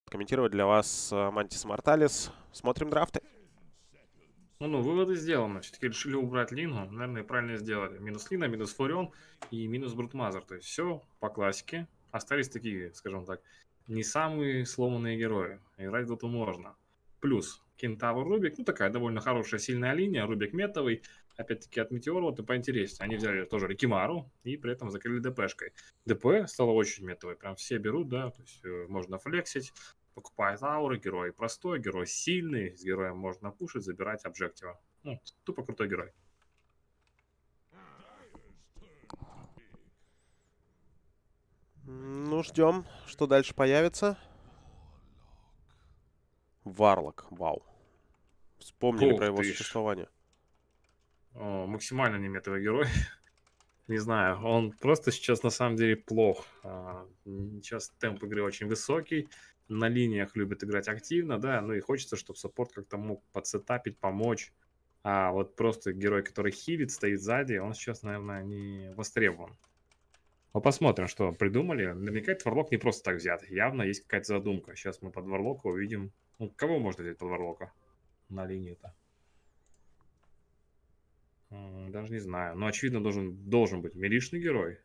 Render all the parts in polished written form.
комментировать для вас Мантис Морталес. Смотрим драфты. Ну, выводы сделаны. Все-таки решили убрать Лингу. Наверное, правильно сделали. Минус Лина, минус Фурион и минус Брутмазер. То есть все по классике. Остались такие, скажем так, не самые сломанные герои. Играть в доту можно. Плюс Кентавр Рубик. Ну, такая довольно хорошая, сильная линия. Рубик метовый. Опять-таки от Метеора вот и поинтереснее. Они взяли тоже Рикимару и при этом закрыли ДПшкой. ДП стало очень метовой. Прям все берут, да. То есть можно флексить. Покупает ауры, герой простой, герой сильный, с героем можно пушить, забирать объектива. Ну, тупо крутой герой. Ну, ждем, что дальше появится. Варлок, вау. Вспомнили про Ух его ты ж. существование. Максимально неметовый герой. Не знаю, он просто сейчас на самом деле плох. Сейчас темп игры очень высокий. На линиях любит играть активно, да, ну и хочется, чтобы саппорт как-то мог подсетапить, помочь. А вот просто герой, который хилит, стоит сзади, он сейчас, наверное, не востребован. Ну, посмотрим, что придумали. Наверняка этот Варлок не просто так взят. Явно есть какая-то задумка. Сейчас мы под Варлока увидим. Ну, кого можно взять под Варлока на линии-то? Даже не знаю. Но, очевидно, должен быть милишный герой.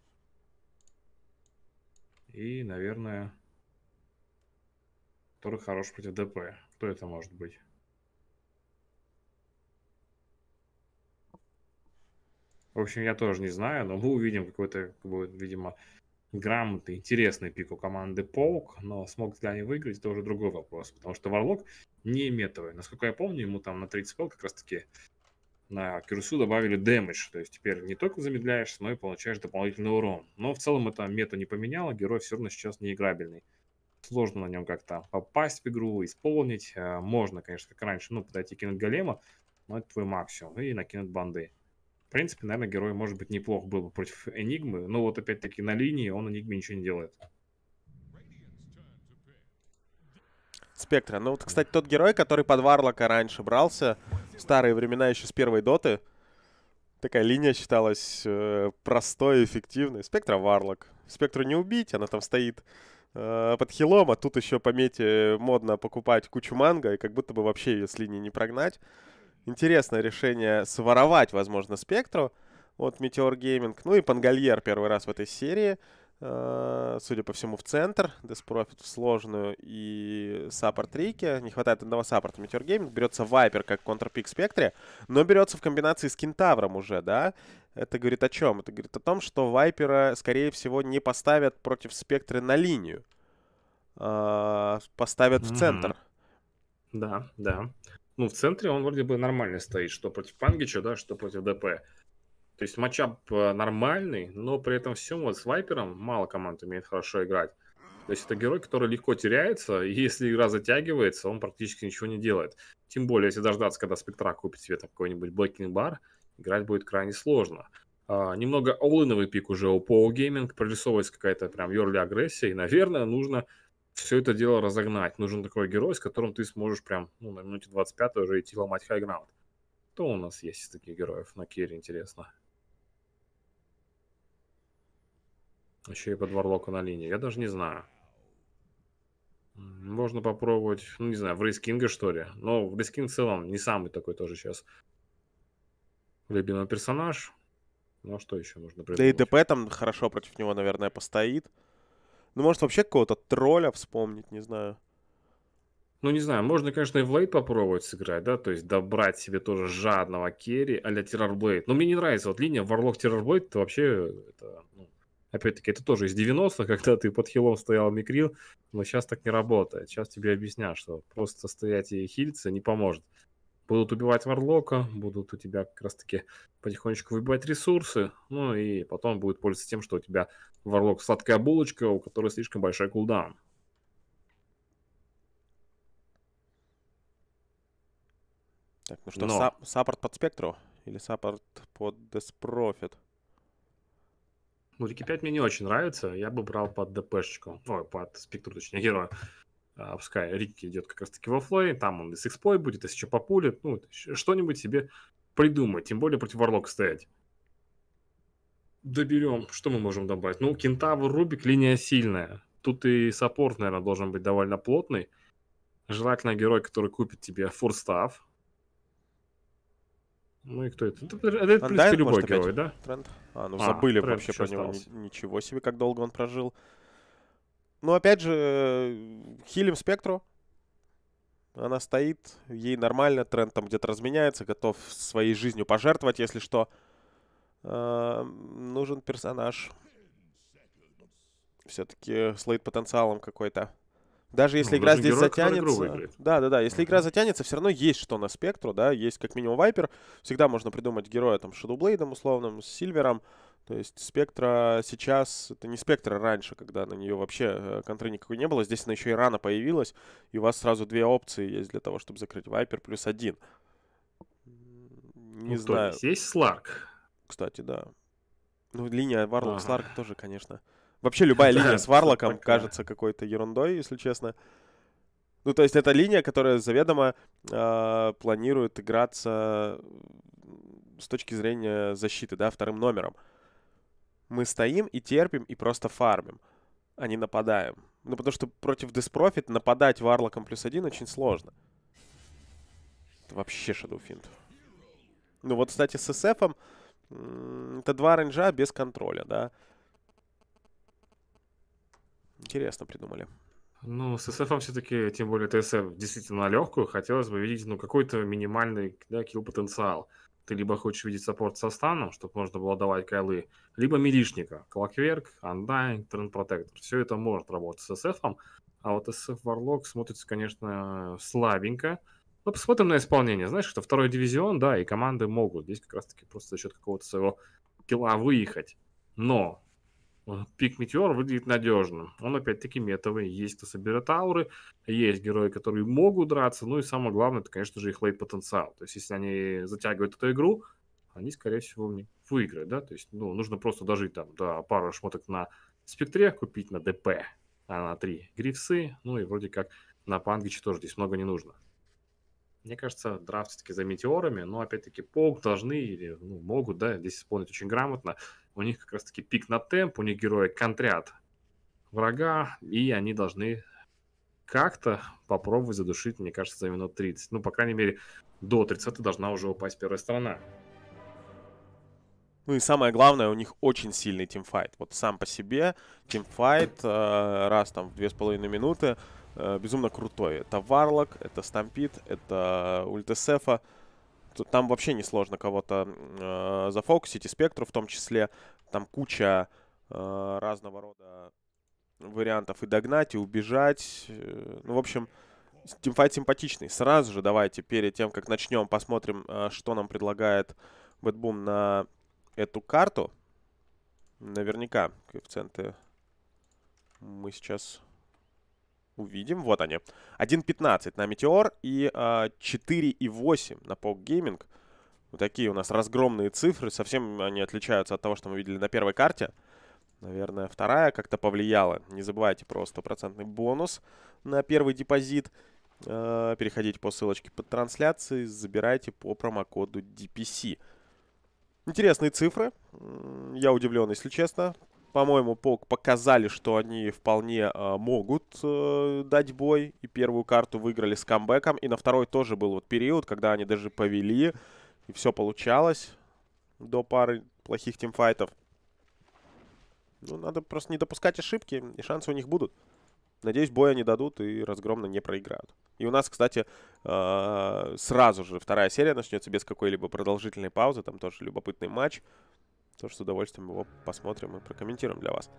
И, наверное, который хорош против ДП. Кто это может быть? В общем, я тоже не знаю, но мы увидим какой-то, видимо, грамотный, интересный пик у команды Полк, но смогут ли они выиграть, это уже другой вопрос, потому что Варлок не метовый. Насколько я помню, ему там на 30 пол как раз-таки на Кирсу добавили дэмэдж, то есть теперь не только замедляешься, но и получаешь дополнительный урон. Но в целом это мета не поменяло, герой все равно сейчас неиграбельный. Сложно на нем как-то попасть в игру, исполнить. Можно, конечно, как раньше, ну, подойти кинуть голема, но это твой максимум, и накинуть банды. В принципе, наверное, герой, может быть, неплох был бы против Энигмы, но вот опять-таки на линии он Энигме ничего не делает. Спектра. Ну, вот, кстати, тот герой, который под Варлока раньше брался, в старые времена еще с первой доты, такая линия считалась простой и эффективной. Спектра Варлок. Спектру не убить, она там стоит под хилом, а тут еще по мете модно покупать кучу манго, и как будто бы вообще ее с линии не прогнать. Интересное решение своровать, возможно, Спектру от Meteor Gaming. Ну и Пангольер первый раз в этой серии. Судя по всему, в центр. Деспрофит в сложную и саппорт Рики. Не хватает одного саппорта. Meteor Gaming. Берется Вайпер как контрпик Спектре, но берется в комбинации с Кентавром уже, да? Это говорит о чем? Это говорит о том, что Вайпера, скорее всего, не поставят против Спектры на линию. Поставят в Угу. центр. Да, да. Ну, в центре он вроде бы нормально стоит, что против Пангича, да, что против ДП. То есть матчап нормальный, но при этом всем вот с Вайпером мало команд умеет хорошо играть. То есть это герой, который легко теряется, и если игра затягивается, он практически ничего не делает. Тем более, если дождаться, когда Спектра купит себе какой-нибудь Blacking Bar, играть будет крайне сложно. Немного оллиновый пик уже у Power Gaming, прорисовывается какая-то прям ерли агрессия, и, наверное, нужно все это дело разогнать. Нужен такой герой, с которым ты сможешь прям, ну, на минуте 25 уже идти ломать хайграунд. Кто у нас есть из таких героев на керри, интересно? Еще и под Варлока на линии. Я даже не знаю. Можно попробовать, ну, не знаю, в Рейскинга, что ли. Но в Рейскинг в целом не самый такой тоже сейчас любимый персонаж. Ну, а что еще можно Да и придумать? ДП там хорошо против него, наверное, постоит. Ну, может, вообще какого-то тролля вспомнить, не знаю. Ну, не знаю, можно, конечно, и в лейт попробовать сыграть, да, то есть добрать себе тоже жадного керри а-ля Террорблейд. Но мне не нравится вот линия Варлок Террорблейд, это вообще, это, ну, опять-таки, это тоже из 90-х, когда ты под хилом стоял микрил, но сейчас так не работает. Сейчас тебе объяснят, что просто стоять и хилиться не поможет. Будут убивать Варлока, будут у тебя как раз-таки потихонечку выбивать ресурсы, ну и потом будет пользоваться тем, что у тебя Варлок сладкая булочка, у которой слишком большой кулдаун. Так, ну что, Но саппорт под Спектру? Или саппорт под Деспрофит? ну, Рики 5 мне не очень нравится, я бы брал под ДПшечку, ой, под спектру, точнее, героя. Пускай Рики идет как раз-таки во флей, там он и с экспой будет, если что популит, ну, что-нибудь себе придумать, тем более против Варлока стоять. Доберем, что мы можем добавить? Ну, Кентавр, Рубик, линия сильная. тут и саппорт, наверное, должен быть довольно плотный. Желательно герой, который купит тебе форстав. Ну и кто это? Это, в принципе, Undying, любой может, опять? герой, да? Тренд? Забыли Тренд вообще еще про него. остался. Ничего себе, как долго он прожил. Ну, опять же, хилим Спектру. Она стоит, ей нормально, тренд там где-то разменяется, готов своей жизнью пожертвовать, если что. Нужен персонаж. Все-таки с лейт-потенциалом какой-то. Даже если игра здесь герой, который игру затянется. выиграет. Да. Если игра затянется, все равно есть что на Спектру, да. Есть как минимум Вайпер. Всегда можно придумать героя там с Shadowblade'ом условным, с Сильвером. То есть Спектра сейчас, это не Спектра раньше, когда на нее вообще контры никакой не было. Здесь она еще и рано появилась, и у вас сразу две опции есть для того, чтобы закрыть Вайпер плюс один. Не знаю. То есть Сларк. Кстати, да. Ну, линия Варлок Сларк тоже, конечно. Вообще любая линия с Варлоком кажется какой-то ерундой, если честно. Ну, то есть это линия, которая заведомо планирует играться с точки зрения защиты, да, вторым номером. Мы стоим и терпим, и просто фармим, а не нападаем. Ну, потому что против Disprofit нападать Варлоком плюс один очень сложно. Это вообще Shadowfiend. Ну, вот, кстати, с SF это два рейнджа без контроля, да. Интересно придумали. Ну, с SF все-таки, тем более ТСФ, действительно легкую, хотелось бы видеть, ну, какой-то минимальный, да, килл-потенциал. Ты либо хочешь видеть саппорт со станом, чтобы можно было давать кайлы, либо милишника. Clockwork, Undying, Trend Protector. Все это может работать с SF. А вот SF Warlock смотрится, конечно, слабенько. Но посмотрим на исполнение. Знаешь, что второй дивизион, да, и команды могут здесь как раз-таки просто за счет какого-то своего килла выехать. Но пик Метеор выглядит надежным. Он опять-таки метовый. Есть кто соберет ауры, есть герои, которые могут драться. Ну и самое главное, это, конечно же, их лейт-потенциал. То есть, если они затягивают эту игру, они, скорее всего, выиграют, да. То есть, ну, нужно просто дожить там до пару шмоток на спектре, купить на ДП, а на 3 грифсы. Ну и вроде как на пангиче тоже здесь много не нужно. Мне кажется, драфт все-таки за метеорами, но опять-таки Паук должны или могут, да, здесь исполнить очень грамотно. У них как раз-таки пик на темп, у них герои контрят врага, и они должны как-то попробовать задушить, мне кажется, за минут 30. Ну, по крайней мере, до 30 должна уже упасть первая сторона. Ну и самое главное, у них очень сильный тимфайт. Вот сам по себе тимфайт раз там в 2,5 минуты безумно крутой. Это Варлок, это Стампид, это Ультесефа. Там вообще не сложно кого-то зафокусить, и Спектру в том числе. Там куча разного рода вариантов и догнать, и убежать. Ну, в общем, тимфайт симпатичный. Сразу же давайте перед тем, как начнем, посмотрим, что нам предлагает Бэтбум на эту карту. Наверняка коэффициенты мы сейчас увидим. Вот они. 1.15 на Метеор и 4.8 на Паук Гейминг. Вот такие у нас разгромные цифры. Совсем они отличаются от того, что мы видели на первой карте. Наверное, вторая как-то повлияла. Не забывайте про 100% бонус на первый депозит. Переходите по ссылочке под трансляцией. Забирайте по промокоду DPC. Интересные цифры. Я удивлен, если честно. По-моему, Паук показали, что они вполне могут дать бой. И первую карту выиграли с камбэком. И на второй тоже был вот период, когда они даже повели. И все получалось до пары плохих тимфайтов. Ну, надо просто не допускать ошибки, и шансы у них будут. Надеюсь, бой они дадут и разгромно не проиграют. И у нас, кстати, сразу же вторая серия начнется без какой-либо продолжительной паузы. Там тоже любопытный матч. Тоже с удовольствием его посмотрим и прокомментируем для вас.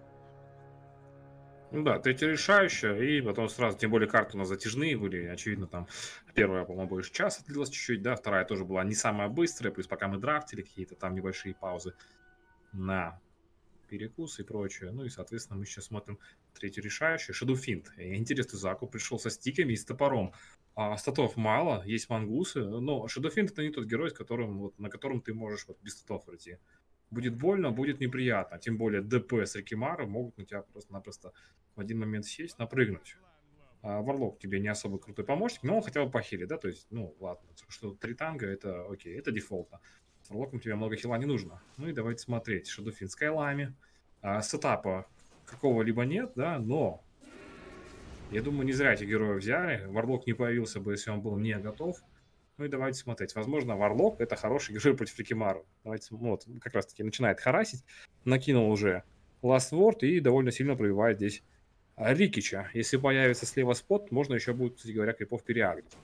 Ну да, третья решающая, и потом сразу, тем более карты у нас затяжные были, очевидно, там первая, по-моему, больше часа длилась чуть-чуть, да, вторая тоже была не самая быстрая, плюс пока мы драфтили какие-то там небольшие паузы на перекус и прочее. Ну и, соответственно, мы сейчас смотрим третью решающую. Shadowfiend. Интересный закуп. Пришел со стиками и с топором. Статов мало, есть мангусы, но Shadowfiend это не тот герой, на котором ты можешь без статов пройти. Будет больно, будет неприятно. Тем более ДП с Рикимаром могут на тебя просто-напросто в один момент сесть, напрыгнуть. Варлок тебе не особо крутой помощник, но он хотя бы похилит, да, то есть, ну, ладно, что 3 танга, это окей, это дефолтно. С Варлоком тебе много хила не нужно. Ну и давайте смотреть. Shadowfiend с кайлами. Сетапа какого-либо нет, да, но я думаю, не зря эти герои взяли. Варлок не появился бы, если он был не готов. Ну и давайте смотреть. Возможно, Варлок — это хороший герой против Рикимару. Давайте, вот, как раз-таки начинает харасить. Накинул уже Last Word и довольно сильно пробивает здесь Рикича. Если появится слева спот, можно еще будет, кстати говоря, крипов переагрить.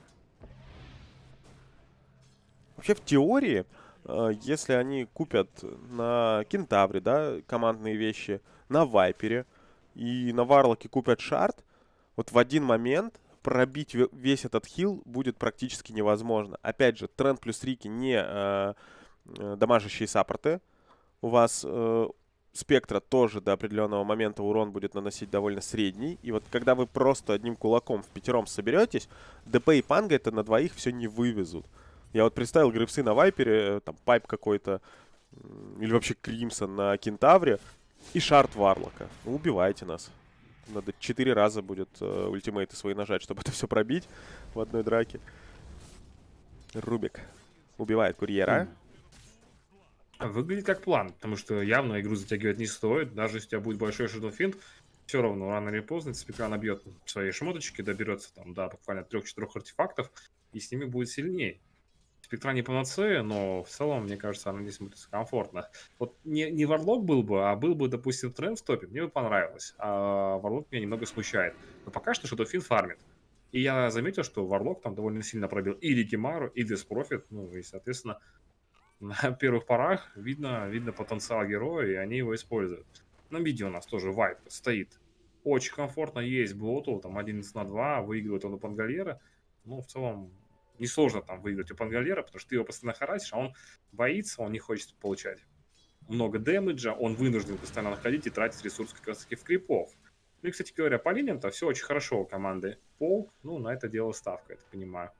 Вообще, в теории, если они купят на Кентавре, да, командные вещи, на Вайпере и на Варлоке купят шард, вот в один момент пробить весь этот хил будет практически невозможно. Опять же, Тренд плюс Рики не дамажащие саппорты. У вас Спектра тоже до определенного момента урон будет наносить довольно средний. И вот когда вы просто одним кулаком в пятером соберетесь, ДП и Панга это на двоих все не вывезут. Я вот представил Грифсы на Вайпере, там Пайп какой-то, или вообще Кримсон на Кентавре, и Шард Варлока. Ну, убивайте нас. Надо 4 раза будет ультимейты свои нажать, чтобы это все пробить в одной драке. Рубик убивает курьера. Выглядит как план, потому что явно игру затягивать не стоит. Даже если у тебя будет большой Shadow Fiend, все равно рано или поздно Спектра набьет свои шмоточки, доберется там до буквально 3-4 артефактов, и с ними будет сильнее. Спектра не панацея, но в целом, мне кажется, она здесь смотрится комфортно. Вот не Варлок был бы, а был бы, допустим, Тренд в топе, мне бы понравилось. А Варлок меня немного смущает. Но пока что Shadow Fiend фармит. И я заметил, что Варлок там довольно сильно пробил и Рикимару, и Деспрофит. Ну, и, соответственно, на первых порах видно потенциал героя, и они его используют. На видео у нас тоже Вайп стоит. Очень комфортно есть Блоту, там 11 на 2, выигрывает он у Пангалера. Ну, в целом, несложно там выиграть у Пангалера, потому что ты его постоянно харасишь, а он боится, он не хочет получать много дэмэджа, он вынужден постоянно находить и тратить ресурсы как раз таки в крипов. Ну и, кстати говоря, по линиям-то все очень хорошо у команды. Полк, ну, на это дело ставка, я это понимаю.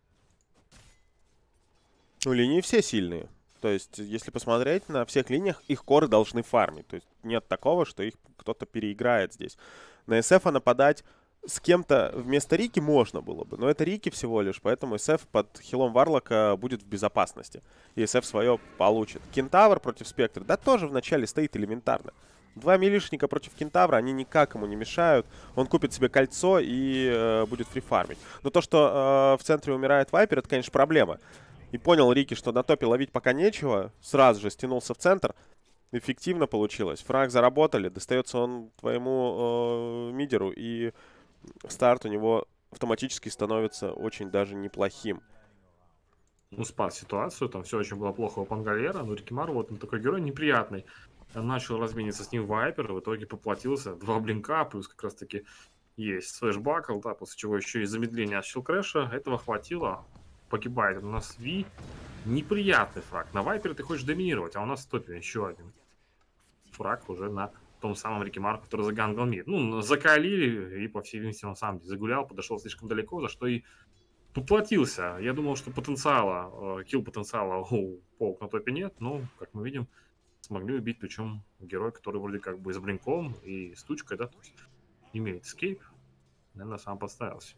Ну, линии все сильные. То есть, если посмотреть, на всех линиях их коры должны фармить. То есть, нет такого, что их кто-то переиграет здесь. На СФ нападать с кем-то вместо Рики можно было бы. Но это Рики всего лишь, поэтому СФ под хилом Варлока будет в безопасности. И СФ свое получит. Кентавр против Спектра, да, тоже вначале стоит элементарно. Два милишника против Кентавра, они никак ему не мешают. Он купит себе кольцо и будет фрифармить. Но то, что в центре умирает Вайпер, это, конечно, проблема. И понял Рики, что на топе ловить пока нечего. Сразу же стянулся в центр. Эффективно получилось. Фраг заработали. Достается он твоему мидеру. И старт у него автоматически становится очень даже неплохим. Ну, спас ситуацию. Там все очень было плохо у Пангалера. Но Рикимару, вот он такой герой неприятный. Начал размениться с ним Вайпер. В итоге поплатился. 2 блинка. Плюс как раз-таки есть слэшбакл. Да, после чего еще и замедление от щелкрэша. Этого хватило. Погибает у нас Ви. Неприятный фраг. На Вайпере ты хочешь доминировать, а у нас в топе еще один фраг уже на том самом Рикимару, который загангал мид. Ну, закалили, и, по всей видимости, он сам загулял, подошел слишком далеко, за что и поплатился. Я думал, что килл-потенциала у Полк на топе нет, но, как мы видим, смогли убить, причем герой, который вроде как бы с блинком и с тучкой, да, то есть имеет скейп. Наверное, сам подставился.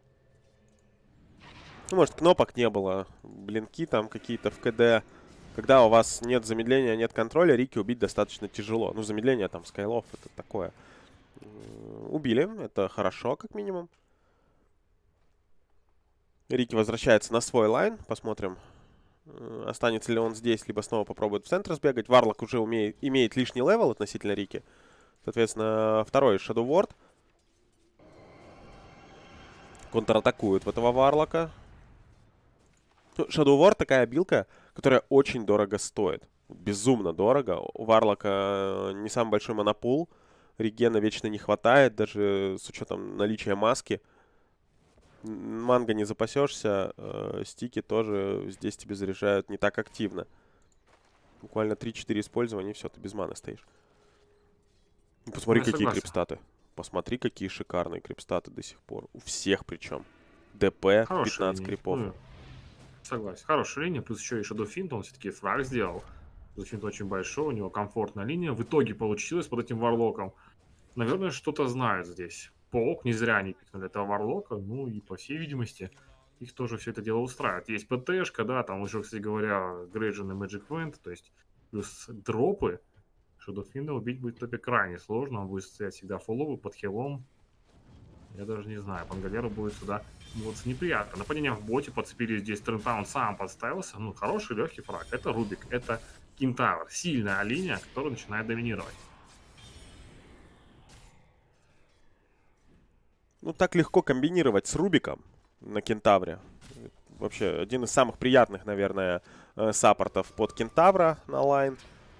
Ну, может, кнопок не было. Блинки там какие-то в КД. Когда у вас нет замедления, нет контроля, Рики убить достаточно тяжело. Ну, замедление там, скайлов, это такое. Убили, это хорошо, как минимум. Рики возвращается на свой лайн. Посмотрим, останется ли он здесь, либо снова попробует в центр сбегать. Варлок уже имеет лишний левел относительно Рики. Соответственно, второй Shadow Ward. Контратакует в этого Варлока. Shadow Ward такая билка, которая очень дорого стоит. Безумно дорого. У Варлока не самый большой монопул. Регена вечно не хватает, даже с учетом наличия маски. Манго не запасешься. Стики тоже здесь тебе заряжают не так активно. Буквально 3-4 использования, и все, ты без маны стоишь. Посмотри, какие крипстаты. Посмотри, какие шикарные крипстаты до сих пор. У всех причем. ДП, Хорошая 15 линия. крипов. Согласен. Хорошая линия, плюс еще и Shadow Fiend, он все-таки фраг сделал. Shadow Fiend очень большой, у него комфортная линия. В итоге получилось под этим Варлоком. Наверное, что-то знают здесь. Полк, не зря они пикнули этого Варлока, ну и, по всей видимости, их тоже все это дело устраивает. Есть ПТшка, да, там уже, кстати говоря, Грейджин и Magic Point, то есть плюс дропы, Shadow Fiend убить будет в топе крайне сложно. Он будет стоять всегда фулловый, под хилом. Я даже не знаю, Пангалеру будет сюда муваться неприятно. Нападение в боте, подцепили здесь Трентаун, сам подставился. Ну, хороший легкий фраг. Это Рубик, это Кентавр. Сильная линия, которая начинает доминировать. Ну, так легко комбинировать с Рубиком на Кентавре. Вообще, один из самых приятных, наверное, саппортов под Кентавра на лайн.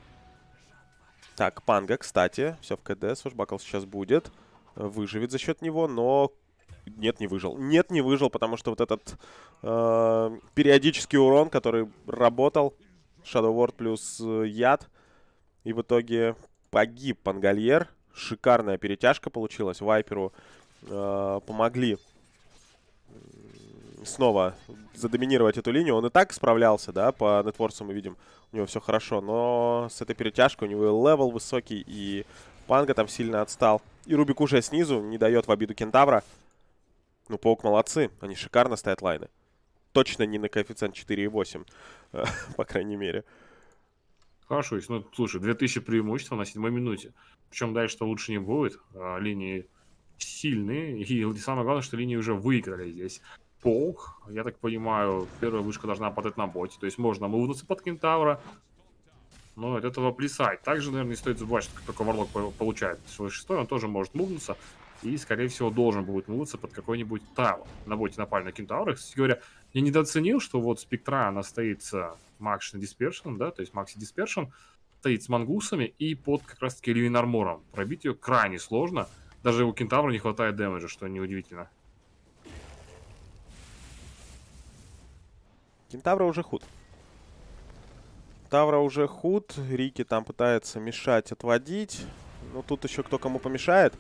Так, Панга, кстати, все в КД. Свошбакл сейчас будет. Выживет за счет него, но... Нет, не выжил. Нет, не выжил, потому что вот этот периодический урон, который работал. Shadow Ward плюс яд. И в итоге погиб Пангальер. Шикарная перетяжка получилась. Вайперу помогли снова задоминировать эту линию. Он и так справлялся, да, по нетворсу мы видим. У него все хорошо, но с этой перетяжкой у него левел высокий, и Панга там сильно отстал. И Рубик уже снизу не дает в обиду Кентавра. Ну, Паук молодцы, они шикарно ставят лайны. Точно не на коэффициент 4,8, по крайней мере. Хорошо, ну, слушай, 2000 преимущества на 7-й минуте. Причем дальше-то лучше не будет. Линии сильные, и самое главное, что линии уже выиграли здесь. Паук, я так понимаю, первая вышка должна падать на боте. То есть можно мувнуться под Кентавра, но от этого плясать. Также, наверное, не стоит забывать, что как только Варлок получает свой 6-й, он тоже может мувнуться. И, скорее всего, должен будет мувнуться под какой-нибудь Тавр. На боте напали на Кентавра. Кстати говоря, я недооценил, что вот Спектра, она стоит с Макси Диспершн, да, то есть Макси Диспершн, стоит с мангусами и под как раз-таки Ливин Армором. Пробить ее крайне сложно. Даже у Кентавра не хватает дэмэджа, что неудивительно. Кентавра уже худ. Кентавра уже худ. Рики там пытается мешать, отводить. Ну, тут еще кто кому помешает.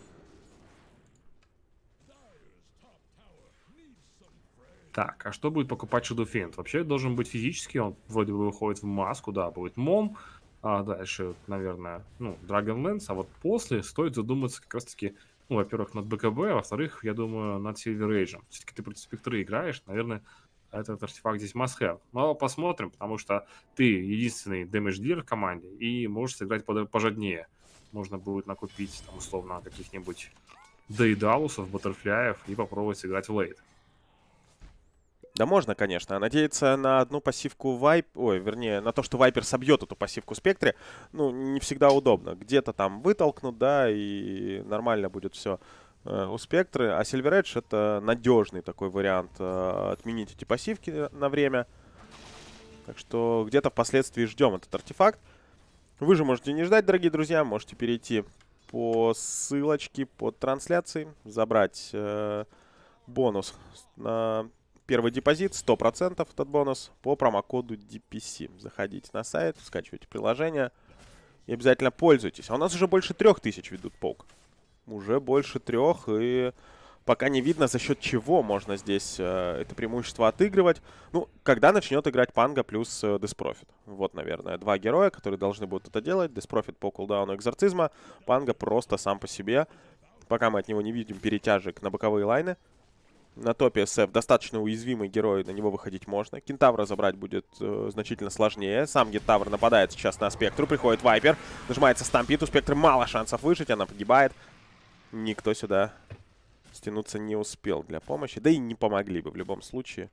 Так, а что будет покупать Shadow Fiend? Вообще должен быть физически, он вроде бы выходит в маску, да, будет Мом. А дальше, наверное, ну, Dragonlance. А вот после стоит задуматься как раз-таки, ну, во-первых, над БКБ, а во-вторых, я думаю, над Silver Age. Все-таки ты против Спектры играешь, наверное, этот артефакт здесь must-have. Но посмотрим, потому что ты единственный дэмэдж-дилер в команде и можешь сыграть пожаднее. Можно будет накупить, там, условно, каких-нибудь Дейдалусов, Баттерфляев и попробовать сыграть в лейт. Да можно, конечно. А надеяться на одну пассивку Вайп... Ой, вернее, на то, что Вайпер собьет эту пассивку Спектре, ну, не всегда удобно. Где-то там вытолкнут, да, и нормально будет все у Спектры. А Silver Edge — это надежный такой вариант отменить эти пассивки на время. Так что где-то впоследствии ждем этот артефакт. Вы же можете не ждать, дорогие друзья. Можете перейти по ссылочке под трансляцией, забрать бонус на... Первый депозит, 100% этот бонус по промокоду DPC. Заходите на сайт, скачивайте приложение и обязательно пользуйтесь. А у нас уже больше 3000 ведут Паук. Уже больше 3, и пока не видно, за счет чего можно здесь это преимущество отыгрывать. Ну, когда начнет играть Панга плюс Деспрофит. Вот, наверное, два героя, которые должны будут это делать. Деспрофит по кулдауну Экзорцизма. Панга просто сам по себе. Пока мы от него не видим перетяжек на боковые лайны. На топе СФ достаточно уязвимый герой, на него выходить можно. Кентавра забрать будет значительно сложнее. Сам Кентавр нападает сейчас на Спектру. Приходит Вайпер, нажимается стампит. У Спектры мало шансов выжить, она погибает. Никто сюда стянуться не успел для помощи. Да и не помогли бы в любом случае.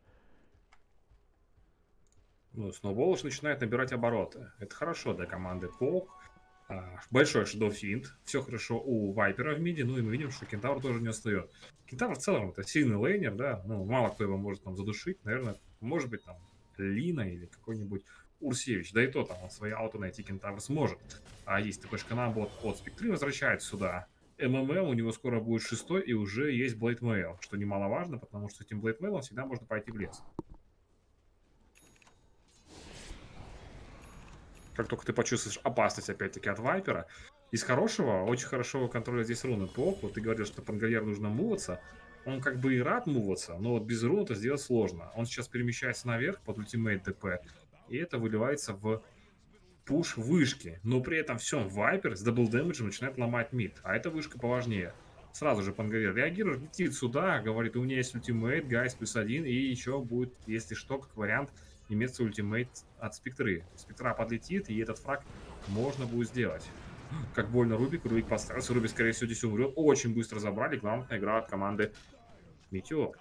Ну, Сноуболлш начинает набирать обороты. Это хорошо для команды Паук. Большой Shadow Fiend. Все хорошо у Вайпера в миде. Ну и мы видим, что Кентавр тоже не отстает. Кентавр в целом это сильный лейнер, да. Ну, мало кто его может там задушить. Наверное, может быть там Лина или какой-нибудь Урсевич. Да и то там он свои ауты найти Кентавр сможет. А есть ТПшка на бот от Спектры возвращается сюда. ММЛ у него скоро будет 6 и уже есть Блейдмейл. Что немаловажно, потому что с этим Блейдмейлом всегда можно пойти в лес. Как только ты почувствуешь опасность, опять-таки, от Вайпера. Из хорошего, очень хорошего контроля здесь руны по оку. Ты говорил, что Пангальер нужно муваться. Он как бы и рад муваться, но вот без рун это сделать сложно. Он сейчас перемещается наверх под ультимейт ДП. И это выливается в пуш вышки. Но при этом все, Вайпер с дабл дэмэджем начинает ломать мид. А эта вышка поважнее. Сразу же Пангальер реагирует, летит сюда, говорит, у меня есть ультимейт, гайс +1. И еще будет, если что, как вариант, имеется ультимейт от Спектры. Спектра подлетит, и этот фраг можно будет сделать. Как больно Рубик. Рубик поставился. Рубик, скорее всего, здесь умрет. Очень быстро забрали. Грамотная игра от команды Метеор.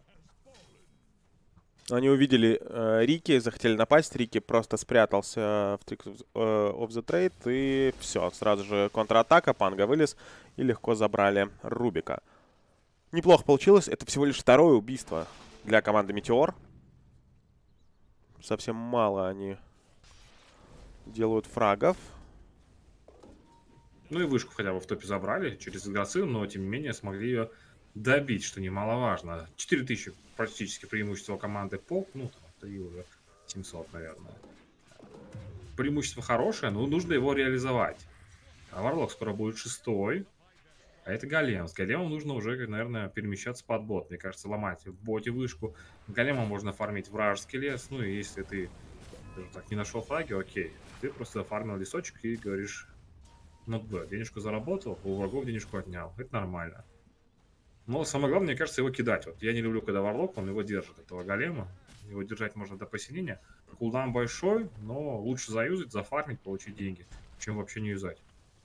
Они увидели Рики, захотели напасть. Рики просто спрятался в Tricks of the Trade. И все, сразу же контратака. Панга вылез и легко забрали Рубика. Неплохо получилось. Это всего лишь второе убийство для команды Метеор. Совсем мало они делают фрагов. Ну и вышку хотя бы в топе забрали через игроцы, но тем не менее смогли ее добить, что немаловажно. 4000 практически преимущество команды Полк. Ну, там, 3 уже 700, наверное. Преимущество хорошее, но нужно его реализовать. А Варлок скоро будет 6-й. А это Голем. С Големом нужно уже, наверное, перемещаться под бот. Мне кажется, ломать в боте вышку. Големом можно фармить вражеский лес. Ну и если ты, скажем так, не нашел фраги, окей. Ты просто фармил лесочек и говоришь, ну да, денежку заработал, у врагов денежку отнял. Это нормально. Но самое главное, мне кажется, его кидать. Вот я не люблю, когда Варлок, он его держит, этого Голема. Его держать можно до посинения. Кулдаун большой, но лучше заюзать, зафармить, получить деньги, чем вообще не юзать.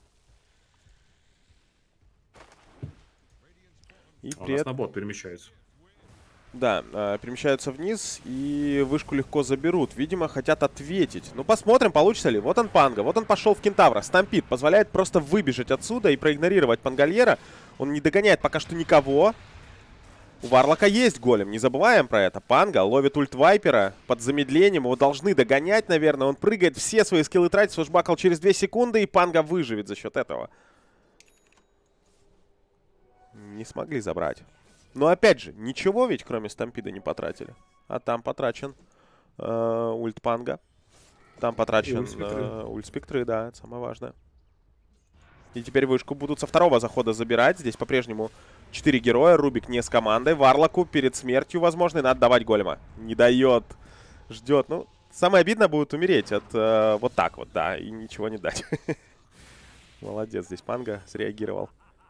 И У нас на бот перемещаются. Да, перемещаются вниз и вышку легко заберут. Видимо, хотят ответить. Ну, посмотрим, получится ли. Вот он Панга, вот он пошел в Кентавра. Стампит позволяет просто выбежать отсюда и проигнорировать Пангольера. Он не догоняет пока что никого. У Варлока есть голем, не забываем про это. Панга ловит ульт Вайпера под замедлением. Его должны догонять, наверное. Он прыгает, все свои скиллы тратит, свэшбакл через 2 секунды, и Панга выживет за счет этого. Не смогли забрать. Но опять же, ничего ведь кроме стампида не потратили. А там потрачен ульт Панга. Там потрачен ульт Спектры, да, это самое важное. И теперь вышку будут со второго захода забирать. Здесь по-прежнему 4 героя. Рубик не с командой. Варлоку перед смертью, возможно, и надо давать голема. Не дает. Ждет. Ну, самое обидное будет умереть от вот так вот, да, и ничего не дать. Молодец, здесь Панга среагировал.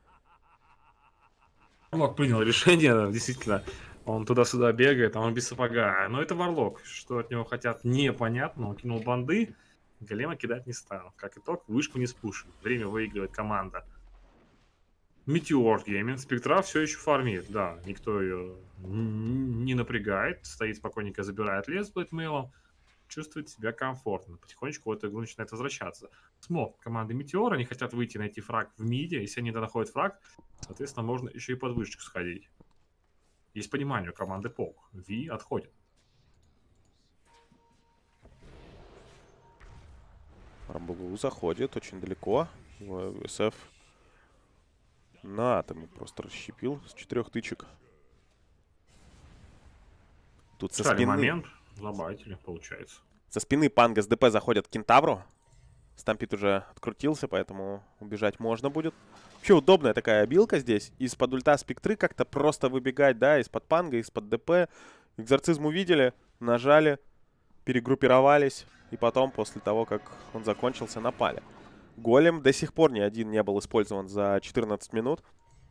Варлок принял решение, действительно, он туда-сюда бегает, а он без сапога. Но это Варлок, что от него хотят, непонятно. Он кинул банды, Голема кидать не стал. Как итог, вышку не спушил. Время выигрывает команда. Метеор Гейминг, Спектра все еще фармит, да, никто ее не напрягает, стоит спокойненько, забирает лес с блэкмейлом, чувствует себя комфортно. Потихонечку в эту игру начинает возвращаться. Смог команды Метеор, они хотят выйти найти фраг в миде, если они находят фраг, соответственно, можно еще и под вышечку сходить. Есть понимание у команды Полк. Ви отходит. Арблу заходит очень далеко. СФ на атоме просто расщепил с 4 тычек. Тут со спины... момент, забайтили, получается. Со спины Панга с ДП заходят к Кентавру. Стампит уже открутился, поэтому убежать можно будет. Вообще удобная такая обилка здесь. Из-под ульта Спектры как-то просто выбегать, да, из-под Панга, из-под ДП. Экзорцизм увидели, нажали, перегруппировались. И потом, после того, как он закончился, напали. Голем до сих пор ни один не был использован за 14 минут.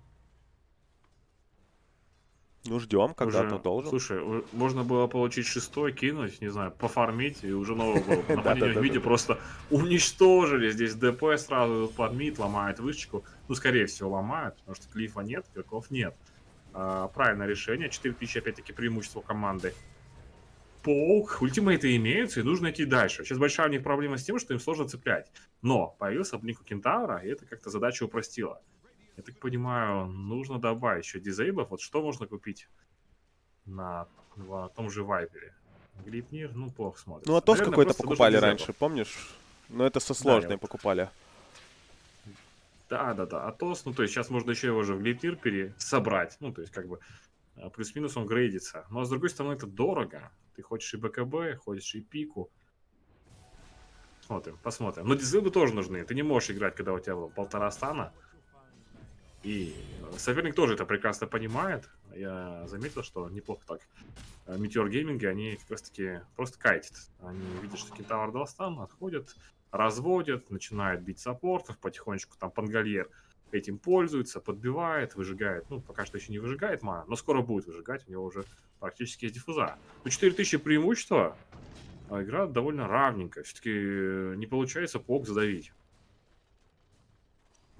Ну, ждем, когда-то должен. Слушай, можно было получить 6-й, кинуть, не знаю, пофармить, и уже новый был. На виде просто уничтожили. Здесь ДП сразу под мид, ломает вышечку. Ну, скорее всего, ломают, потому что клифа нет, игроков нет. Правильное решение. 4000, опять-таки, преимущество команды. Полк, ультимейты имеются, и нужно идти дальше. Сейчас большая у них проблема с тем, что им сложно цеплять. Но появился Блинк у Кентавра, и это как-то задачу упростило. Я так понимаю, нужно добавить еще дизейбов. Вот что можно купить на том же Вайпере? Глипнир, ну, плохо смотрится. Ну, Атос какой-то покупали раньше, помнишь? Но это со сложной покупали. Да. Атос, ну, то есть сейчас можно еще его же в Глипнир собрать. Ну, то есть как бы плюс-минус он грейдится. Но, с другой стороны, это дорого. Ты хочешь и БКБ, хочешь и пику. Посмотрим. Но дизейбы тоже нужны. Ты не можешь играть, когда у тебя 1,5 стана. И соперник тоже это прекрасно понимает. Я заметил, что неплохо так. Метеор Гейминги, они как раз таки просто кайтят. Они видят, что Кентавр дал стан, отходят, разводят, начинают бить саппортов, потихонечку там Пангольер этим пользуется, подбивает, выжигает. Ну, пока что еще не выжигает мана, но скоро будет выжигать, у него уже практически есть диффуза. Ну, 4000 преимущества, а игра довольно равненькая. Все-таки не получается Полк задавить.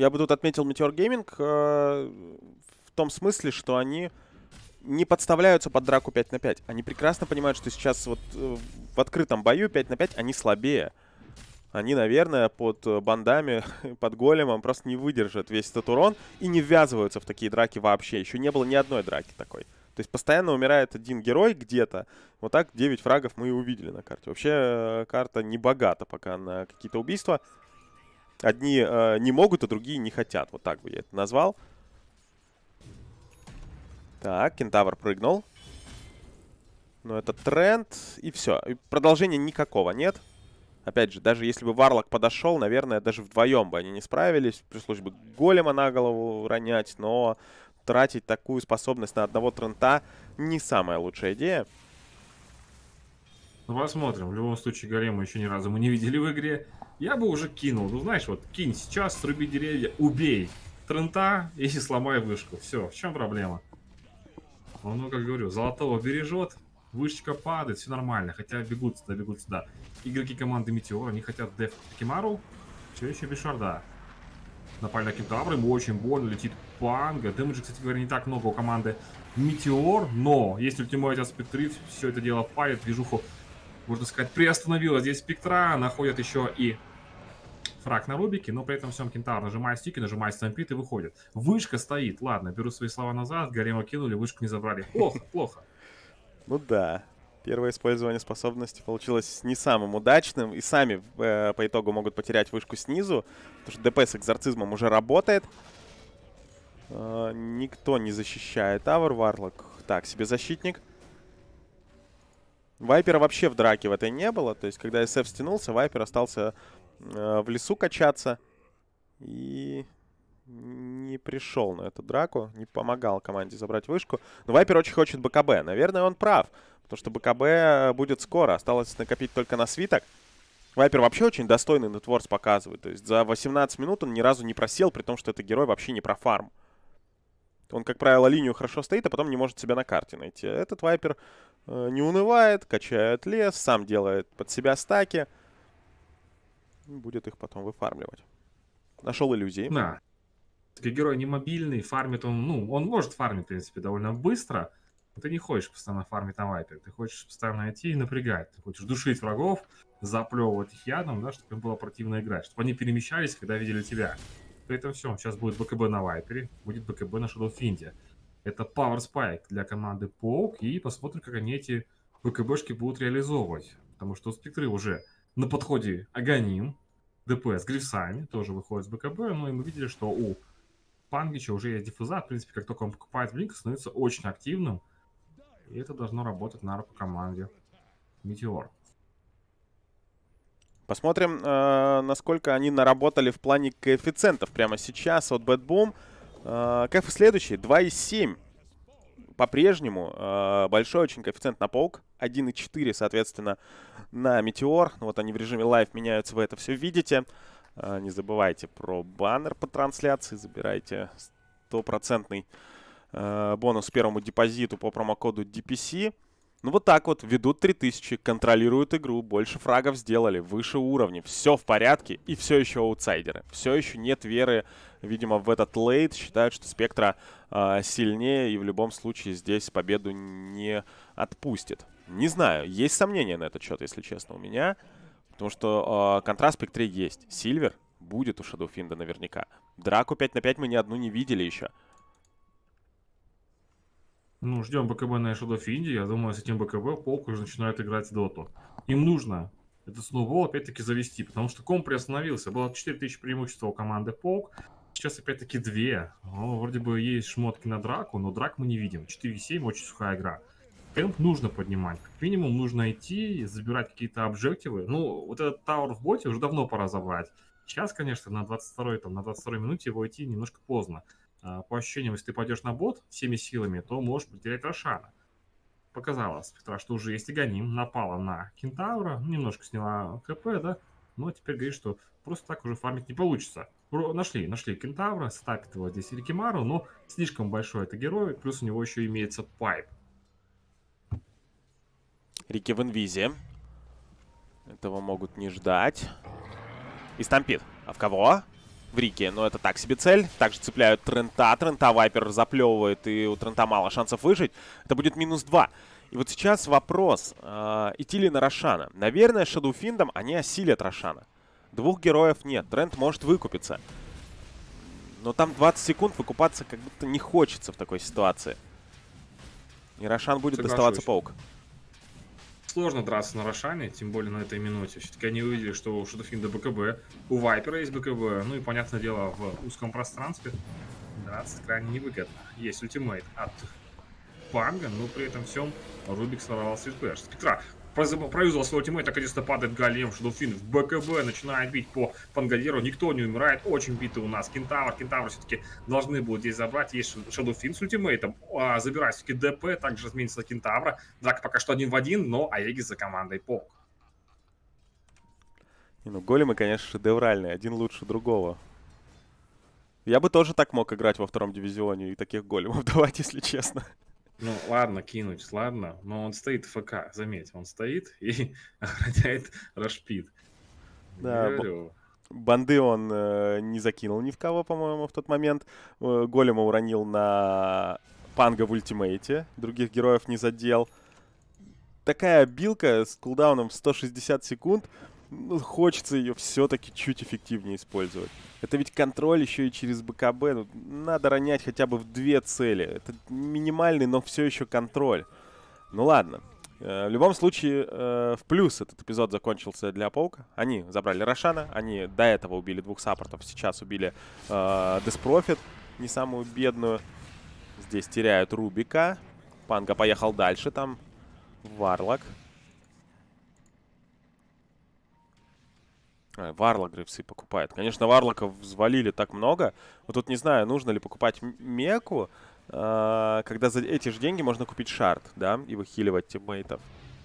Я бы тут отметил Meteor Gaming в том смысле, что они не подставляются под драку 5 на 5. Они прекрасно понимают, что сейчас вот в открытом бою 5 на 5 они слабее. Они, наверное, под бандами, под големом просто не выдержат весь этот урон и не ввязываются в такие драки вообще. Еще не было ни одной драки такой. То есть постоянно умирает один герой где-то. Вот так 9 фрагов мы и увидели на карте. Вообще карта не богата пока на какие-то убийства. Одни не могут, а другие не хотят. Вот так бы я это назвал. Так, кентавр прыгнул. Но это тренд. И все. И продолжения никакого нет. Опять же, даже если бы Варлок подошел, наверное, даже вдвоем бы они не справились. Пришлось бы голема на голову ронять. Но тратить такую способность на одного трента не самая лучшая идея. Ну, посмотрим. В любом случае, голема еще ни разу мы не видели в игре. Я бы уже кинул. Ну, знаешь, вот кинь сейчас, сруби деревья, убей трента и сломай вышку. Все, в чем проблема? Он, ну, как говорю, золотого бережет, вышечка падает, все нормально. Хотя бегут сюда, бегут сюда. Игроки команды Метеор, они хотят деф Кимару. Все еще без шарда. Напали на кентавра, ему очень больно, летит панга. Дэмэджа, кстати говоря, не так много у команды Метеор. Но если ультимейт от спектры, все это дело палит, движуху, можно сказать, приостановила. Здесь спектра, находят еще и фраг на рубике, но при этом всем кентавр нажимает стики, нажимает стампит и выходит. Вышка стоит. Ладно, беру свои слова назад, голема кинули, вышку не забрали. Плохо, плохо. Ну да. Первое использование способности получилось не самым удачным. И сами по итогу могут потерять вышку снизу. Потому что ДП с экзорцизмом уже работает. Никто не защищает Тавр. Варлок. Так, себе защитник. Вайпера вообще в драке в этой не было. То есть, когда СФ стянулся, Вайпер остался в лесу качаться. И не пришел на эту драку. Не помогал команде забрать вышку. Но Вайпер очень хочет БКБ. Наверное, он прав. Потому что БКБ будет скоро. Осталось накопить только на свиток. Вайпер вообще очень достойный нетворс показывает. То есть за 18 минут он ни разу не просел, при том, что это герой вообще не про фарм. Он, как правило, линию хорошо стоит, а потом не может себя на карте найти. Этот Вайпер не унывает, качает лес, сам делает под себя стаки. Будет их потом выфармливать. Нашел иллюзии. Да. Герой не мобильный, фармит он, ну, он может фармить, в принципе, довольно быстро. Но ты не хочешь постоянно фармить на вайпе. Ты хочешь постоянно идти и напрягать. Ты хочешь душить врагов, заплевывать их ядом, да, чтобы им было противно играть. Чтобы они перемещались, когда видели тебя. При этом все. Сейчас будет БКБ на вайпере, будет БКБ на Shadowfiend. Это Power Spike для команды Паук. И посмотрим, как они эти БКБшки будут реализовывать. Потому что у спектры уже на подходе Аганим. ДП с грифсами тоже выходит с БКБ. Ну и мы видели, что у Пангича уже есть диффуза. В принципе, как только он покупает Блинк, становится очень активным. И это должно работать на руку команде Метеор. Посмотрим, насколько они наработали в плане коэффициентов прямо сейчас от Bad Boom. КФ следующий, 2,7. По-прежнему большой очень коэффициент на Паук. 1,4, соответственно, на Метеор. Вот они в режиме лайв меняются, вы это все видите. Не забывайте про баннер по трансляции. Забирайте 100% бонус первому депозиту по промокоду DPC. Ну вот так вот, ведут 3000, контролируют игру, больше фрагов сделали, выше уровня, все в порядке и все еще аутсайдеры. Все еще нет веры, видимо, в этот лейт, считают, что Спектра сильнее и в любом случае здесь победу не отпустит. Не знаю, есть сомнения на этот счет, если честно, у меня, потому что контраст Спектре есть. Сильвер будет у Shadowfiend наверняка. Драку 5 на 5 мы ни одну не видели еще. Ну, ждем БКБ на Shadowfiend. Я думаю, с этим БКБ Полк уже начинает играть в доту. Им нужно этот сноубол опять-таки завести, потому что комп приостановился. Было 4000 преимущества у команды Полк. Сейчас опять-таки 2. Ну, вроде бы есть шмотки на драку, но драк мы не видим. 4-7 очень сухая игра. Кэмп нужно поднимать. Как минимум нужно идти, забирать какие-то объективы. Ну, вот этот тауэр в боте уже давно пора забрать. Сейчас, конечно, на 22-й, на 22-й минуте его идти немножко поздно. По ощущениям, если ты пойдешь на бот всеми силами, то можешь потерять Рошана. Показала Спектра, что уже есть Аганим, напала на Кентавра, немножко сняла КП, да, но теперь говорит, что просто так уже фармить не получится. Нашли Кентавра, стапит его здесь Рикимару, но слишком большой это герой, плюс у него еще имеется пайп. Рики в инвизе. Этого могут не ждать. И стампит. А в кого? в Рике, но это так себе цель. Также цепляют Трента. Трента Вайпер заплевывает, и у Трента мало шансов выжить. Это будет -2. И вот сейчас вопрос, идти ли на Рошана. Наверное, Шадоуфиндом они осилят Рошана. Двух героев нет. Трент может выкупиться. Но там 20 секунд выкупаться как будто не хочется в такой ситуации. И Рошан будет доставаться Паук. Сложно драться на Рошане, тем более на этой минуте. Все-таки они увидели, что у Шадоуфинда БКБ, у Вайпера есть БКБ. Ну и, понятное дело, в узком пространстве драться крайне невыгодно. Есть ультимейт от Панга, но при этом всем Рубик сорвал свитбэш. Спектра проюзал свой ультимейт, наконец-то падает голем. Шадоуфинд в БКБ начинает бить по Пангадеру. Никто не умирает. Очень битый у нас Кентавр. Кентавр все-таки должны будут здесь забрать. Есть Шадоуфинд с ультимейтом. Забирает все-таки ДП. Также разменится Кентавра. Драка пока что 1 в 1, но Аегис за командой Паук. Ну, големы, конечно, шедевральные. Один лучше другого. Я бы тоже так мог играть во 2-м дивизионе и таких големов давать, если честно. Ну, ладно, кинуть, ладно, но он стоит в ФК, заметь, он стоит и охраняет рашпит. Да, банды он не закинул ни в кого, по-моему, в тот момент. Голема уронил на Панга в ультимейте, других героев не задел. Такая билка с кулдауном в 160 секунд, ну, хочется ее все-таки чуть эффективнее использовать. Это ведь контроль еще и через БКБ. Ну, надо ронять хотя бы в 2 цели. Это минимальный, но все еще контроль. Ну ладно. В любом случае, в плюс этот эпизод закончился для Паука. Они забрали Рошана. Они до этого убили 2 саппортов. Сейчас убили Деспрофит, не самую бедную. Здесь теряют Рубика. Панга поехал дальше. Там Варлок. Варлок грейвсы покупает. Конечно, Варлоков взвалили так много. Вот тут не знаю, нужно ли покупать Меку, когда за эти же деньги можно купить шард, да, и выхиливать тиммейтов.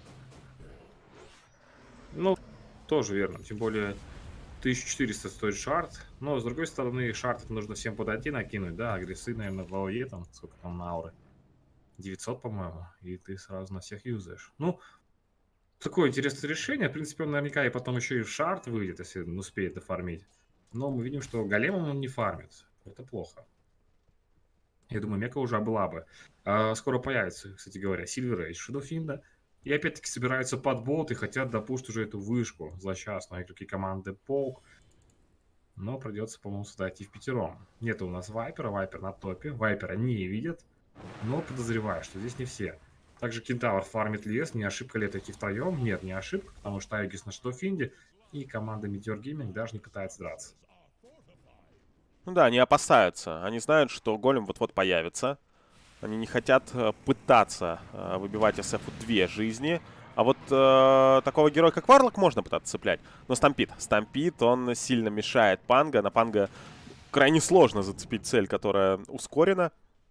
Ну, тоже верно. Тем более 1400 стоит шард. Но, с другой стороны, шард нужно всем подойти, накинуть, да, агрессы, наверное, в АОЕ, там, сколько там на ауры? 900, по-моему, и ты сразу на всех юзаешь. Ну, такое интересное решение. В принципе, он наверняка и потом еще и в шард выйдет, если он успеет дофармить. Но мы видим, что големом он не фармит. Это плохо. Я думаю, мека уже была бы. Скоро появится, кстати говоря, Silver Age Шадоуфинда. И опять-таки собираются под болт и хотят допустить уже эту вышку злосчастную игроки команды Паук. Но придется, по-моему, сюда идти в пятером. Нет у нас Вайпера. Вайпер на топе. Вайпера не видят. Но подозреваю, что здесь не все. Также Кентавр фармит лес. Не ошибка ли это идти втроем? Нет, не ошибка, потому что Аегис на Шадоуфинде. И команда Meteor Gaming даже не пытается драться. Ну да, они опасаются. Они знают, что голем вот-вот появится. Они не хотят пытаться выбивать СФу 2 жизни. А вот такого героя, как Варлок, можно пытаться цеплять. Но Стампид. Стампид, он сильно мешает Панга. На Панга крайне сложно зацепить цель, которая ускорена.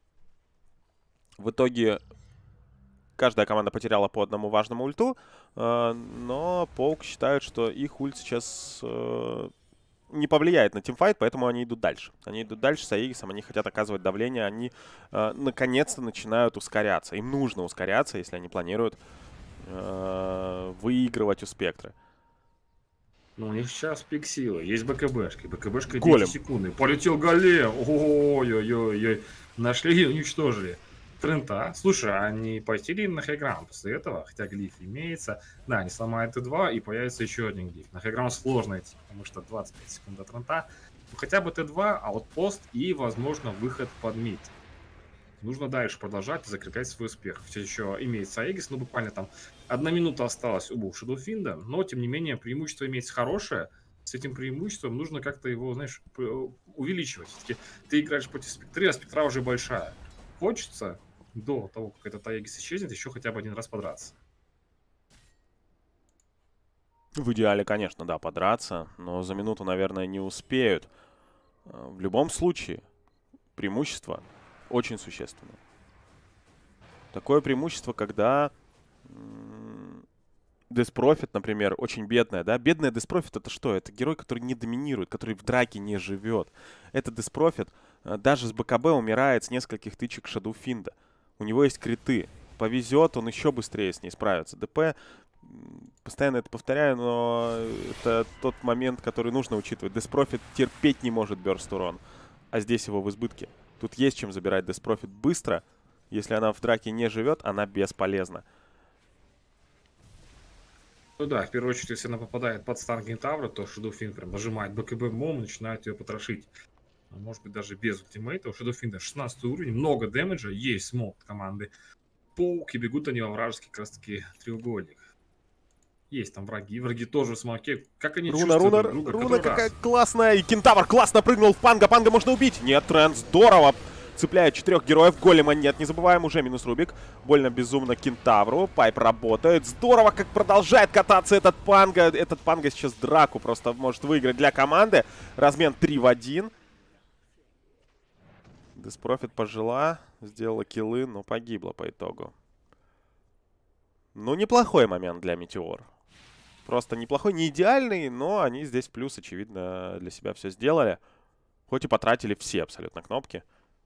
В итоге каждая команда потеряла по одному важному ульту. Но Паук считают, что их ульт сейчас не повлияет на тимфайт, поэтому они идут дальше. Они идут дальше с Аегисом, они хотят оказывать давление, они наконец-то начинают ускоряться. Им нужно ускоряться, если они планируют выигрывать у Спектры. Ну, у них сейчас пик силы. Есть БКБшки. БКБшка 10 Голем. секунды. Полетел голем. Ой-ой-ой. Нашли и уничтожили Трента. Слушай, они пойти на хайграунд после этого? Хотя глиф имеется. Да, они сломают Т2 и появится еще один глиф. На хайграунд сложно идти, потому что 25 секунд до Трента. Ну, хотя бы Т2, аутпост и, возможно, выход под мид. Нужно дальше продолжать и закреплять свой успех. Все еще имеется Аегис, но буквально там 1 минута осталась у Шадоуфинда. Но, тем не менее, преимущество имеется хорошее. С этим преимуществом нужно как-то его, знаешь, увеличивать. Все-таки ты играешь против Спектры, а Спектра уже большая. Хочется до того, как этот Аегис исчезнет, еще хотя бы 1 раз подраться. В идеале, конечно, да, подраться. Но за минуту, наверное, не успеют. В любом случае, преимущество очень существенно. Такое преимущество, когда Деспрофит, например, очень бедная, да? Бедная Деспрофит — это что? Это герой, который не доминирует, который в драке не живет. Это Деспрофит даже с БКБ умирает с нескольких тычек Шадоуфинда. У него есть криты. Повезет, он еще быстрее с ней справится. ДП Постоянно это повторяю, но это тот момент, который нужно учитывать. Деспрофит терпеть не может бёрст урон, а здесь его в избытке. Тут есть чем забирать Деспрофит быстро. Если она в драке не живет, она бесполезна. Ну да, в первую очередь, если она попадает под стан Кентавра, то Шадоуфин прям нажимает БКБ мом и начинает ее потрошить. А может быть даже без ультимейта. У Шадоуфина 16 уровень, много дэмэджа, есть смог команды Паук, и бегут они во вражеский как раз таки треугольник. Есть там враги, враги тоже в смоке. Как они чувствуют друг друга? Руна какая классная. И Кентавр классно прыгнул в Панга. Панга можно убить. Нет, Тренд здорово цепляет 4 героев. Голема нет, не забываем, уже минус Рубик. Больно безумно Кентавру. Пайп работает. Здорово, как продолжает кататься этот Панга. Этот Панга сейчас драку просто может выиграть для команды. Размен 3 в 1. Деспрофит пожила. Сделала киллы, но погибла по итогу. Ну, неплохой момент для Метеор. Просто неплохой, не идеальный, но они здесь плюс, очевидно, для себя все сделали. Хоть и потратили все абсолютно кнопки.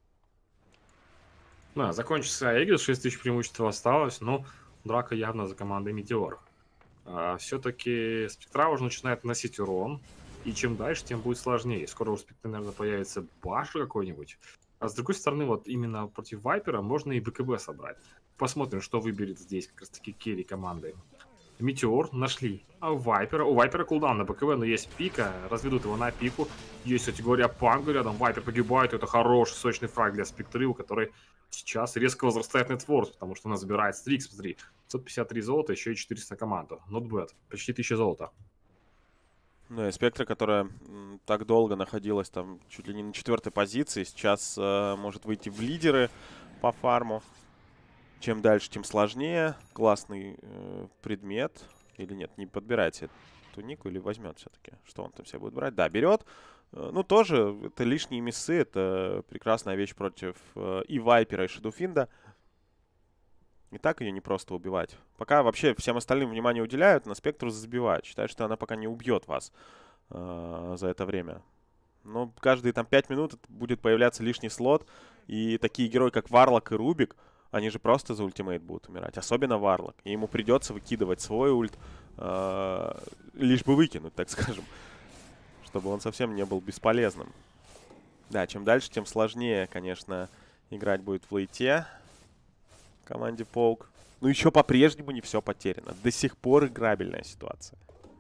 Да, закончился Эгис, 6000 преимущества осталось, но драка явно за командой Метеор. Все-таки Спектра уже начинает наносить урон, и чем дальше, тем будет сложнее. Скоро у Спектра, наверное, появится баш какой-нибудь. А с другой стороны, вот именно против Вайпера можно и БКБ собрать. Посмотрим, что выберет здесь как раз таки керри команды. Метеор нашли. А у Вайпера кулдаун на БКБ, но есть пика. Разведут его на пику. Есть, кстати говоря, Панга рядом. Вайпер погибает. Это хороший, сочный фраг для Спектры, у которой сейчас резко возрастает нетворс, потому что она забирает стрикс. Смотри, 553 золота, еще и 400 команду. Not bad. Почти 1000 золота. Ну и Спектра, которая так долго находилась там чуть ли не на 4-й позиции, сейчас может выйти в лидеры по фарму. Чем дальше, тем сложнее. Классный предмет. Или нет, не подбирает себе тунику или возьмет все-таки. Что он там себе будет брать? Да, берет. Ну, тоже это лишние миссы. Это прекрасная вещь против и Вайпера, и Шадоуфинда. И так ее не просто убивать. Пока вообще всем остальным внимание уделяют, на Спектру забивают. Считают, что она пока не убьет вас за это время. Но каждые там 5 минут будет появляться лишний слот. И такие герои, как Варлок и Рубик, они же просто за ультимейт будут умирать. Особенно Варлок. И ему придется выкидывать свой ульт, лишь бы выкинуть, так скажем. Чтобы он совсем не был бесполезным. Да, чем дальше, тем сложнее, конечно, играть будет в лейте команде Паук. Но еще по-прежнему не все потеряно. До сих пор играбельная ситуация.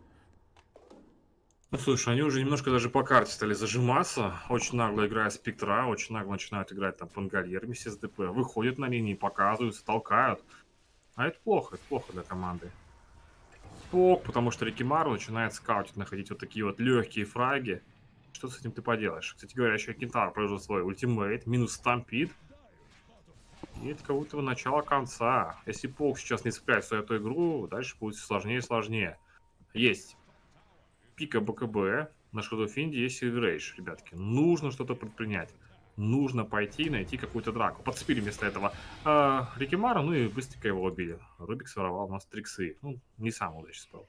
Ну, слушай, они уже немножко даже по карте стали зажиматься. Очень нагло играя Спектра, очень нагло начинают играть там Пангальер вместе с ДП. Выходят на линии, показываются, толкают. А это плохо для команды. Пок, потому что Рикимару начинает скаутить, находить вот такие вот легкие фраги. Что с этим ты поделаешь? Кстати говоря, еще Кентавр провел свой ультимейт, минус стампид. И это как будто бы начало конца. Если Пок сейчас не цепляет свою эту игру, дальше будет сложнее и сложнее. Есть пика БКБ, на Шадоуфинде есть Сильверейдж, ребятки. Нужно что-то предпринять. Нужно пойти и найти какую-то драку. Подцепили вместо этого Рикимара, ну и быстренько его убили. Рубик своровал у нас триксы. Ну, не самый удачный спел.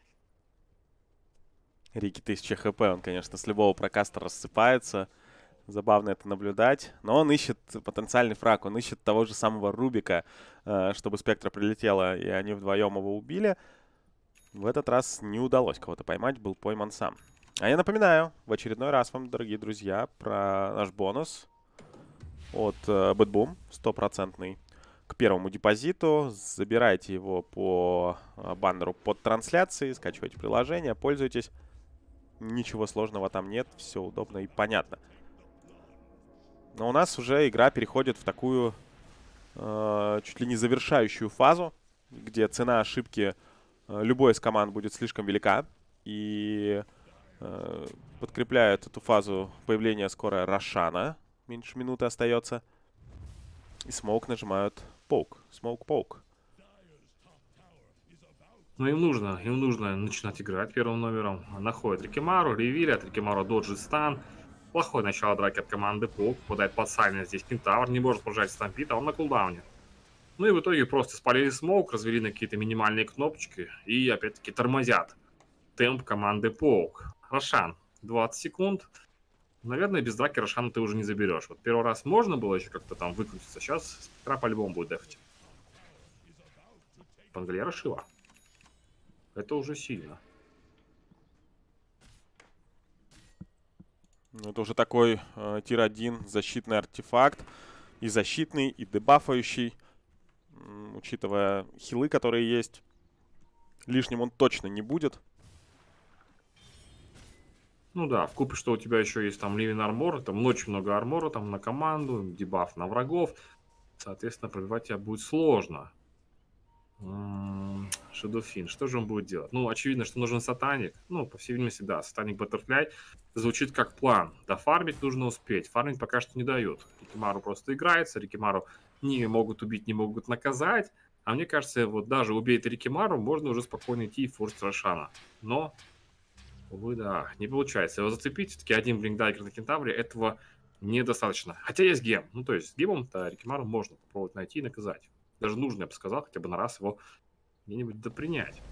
Рики 1000 хп, он, конечно, с любого прокаста рассыпается. Забавно это наблюдать. Но он ищет потенциальный фраг. Он ищет того же самого Рубика, чтобы Спектра прилетела, и они вдвоем его убили. В этот раз не удалось кого-то поймать, был пойман сам. А я напоминаю в очередной раз вам, дорогие друзья, про наш бонус от Бэтбум, 100% к первому депозиту. Забирайте его по баннеру под трансляцией, скачивайте приложение, пользуйтесь. Ничего сложного там нет, все удобно и понятно. Но у нас уже игра переходит в такую чуть ли не завершающую фазу, где цена ошибки любой из команд будет слишком велика. И подкрепляет эту фазу появление скоро Рошана. Меньше минуты остается. И смоук нажимают Паук. Смоук Паук. Ну, им нужно начинать играть первым номером. Находят Рикимару, ревилят, Рикимару доджит стан. Плохое начало драки от команды Паук. Попадает под сальность здесь Кентавр. Не может прожать стампит, а он на кулдауне. Ну и в итоге просто спалили смоук, развели на какие-то минимальные кнопочки. И опять-таки тормозят темп команды Паук. Рошан, 20 секунд. Наверное, без драки Рошана ты уже не заберешь. Вот первый раз можно было еще как-то там выкрутиться. Сейчас Спектра по-любому будет дефать. Пангальера Шива. Это уже сильно. Это уже такой тир 1 защитный артефакт. И защитный, и дебафающий. Учитывая хилы, которые есть. Лишним он точно не будет. Ну да, вкупе, что у тебя еще есть там Living Armor, там очень много армора там на команду, дебаф на врагов. Соответственно, пробивать тебя будет сложно. Shadow Fiend, что же он будет делать? Ну, очевидно, что нужен сатаник. Ну, по всей видимости, да, сатаник Баттерфляй звучит как план. Дофармить нужно успеть. Фармить пока что не дают. Рикимару просто играется, Рикимару не могут убить, не могут наказать. А мне кажется, вот даже убей ты Рикимару, можно уже спокойно идти и форс Рошана. Но, увы, да, не получается. Его зацепить, все-таки один блинкдайкер на Кентавре, этого недостаточно. Хотя есть гем. Ну, то есть с гемом-то Рикимару можно попробовать найти и наказать. Даже нужно, я бы сказал, хотя бы на раз его где-нибудь допринять.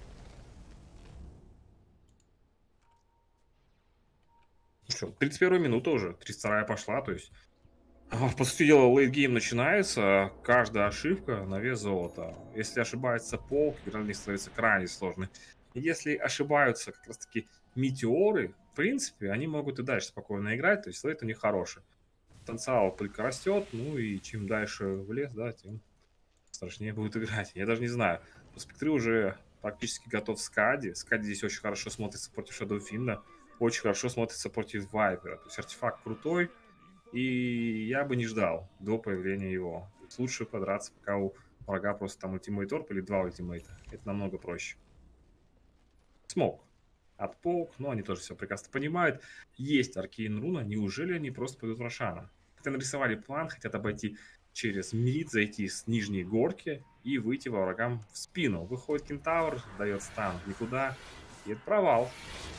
Ну что, 31 минута уже, 32-я пошла, то есть, по сути дела, лейтгейм начинается, каждая ошибка на вес золота. Если ошибается полк, игра не становится крайне сложной. Если ошибаются как раз-таки метеоры, в принципе, они могут и дальше спокойно играть, то есть лейт у них хороший. Потенциал только растет, ну и чем дальше в лес, да, тем страшнее будет играть. Я даже не знаю. Спектры уже практически готов Скади. Скади здесь очень хорошо смотрится против Shadow Fiend. Очень хорошо смотрится против Вайпера. То есть артефакт крутой. И я бы не ждал до появления его. Лучше подраться, пока у врага просто там ультимейт орб или 2 ультимейта. Это намного проще. Смог. От полк, но они тоже все прекрасно понимают. Есть Аркейн Руна. Неужели они просто пойдут в Рошана? Хотя нарисовали план, хотят обойти через мид, зайти с нижней горки и выйти во врагам в спину. Выходит Кентавр, дает стан никуда. И это провал.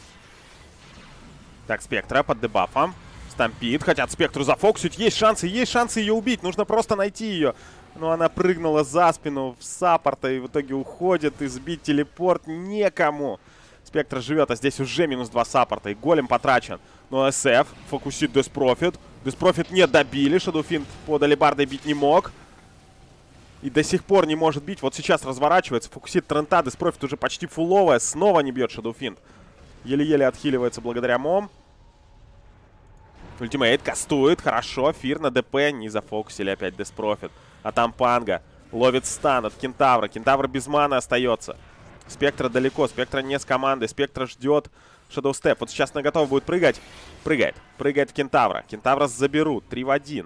Так, Спектра под дебафом. Стампит. Хотят Спектру зафокусить. Есть шансы ее убить. Нужно просто найти ее. Но она прыгнула за спину в саппорта и в итоге уходит. И сбить телепорт некому. Спектр живет, а здесь уже минус 2 саппорта. И голем потрачен. Но СФ фокусит Деспрофит. Деспрофит не добили. Shadow Fiend под алебардой бить не мог. И до сих пор не может бить. Вот сейчас разворачивается. Фокусит Трента. Деспрофит уже почти фуловая. Снова не бьет Shadow Fiend. Еле-еле отхиливается благодаря Мом. Ультимейт кастует. Хорошо. Фир на ДП. Не зафокусили опять Деспрофит. А там Панга. Ловит стан от Кентавра. Кентавр без маны остается. Спектра далеко. Спектра не с командой. Спектра ждет Shadow Step. Вот сейчас она готова будет прыгать. Прыгает. Прыгает в Кентавра. Кентавра заберут. 3 в 1.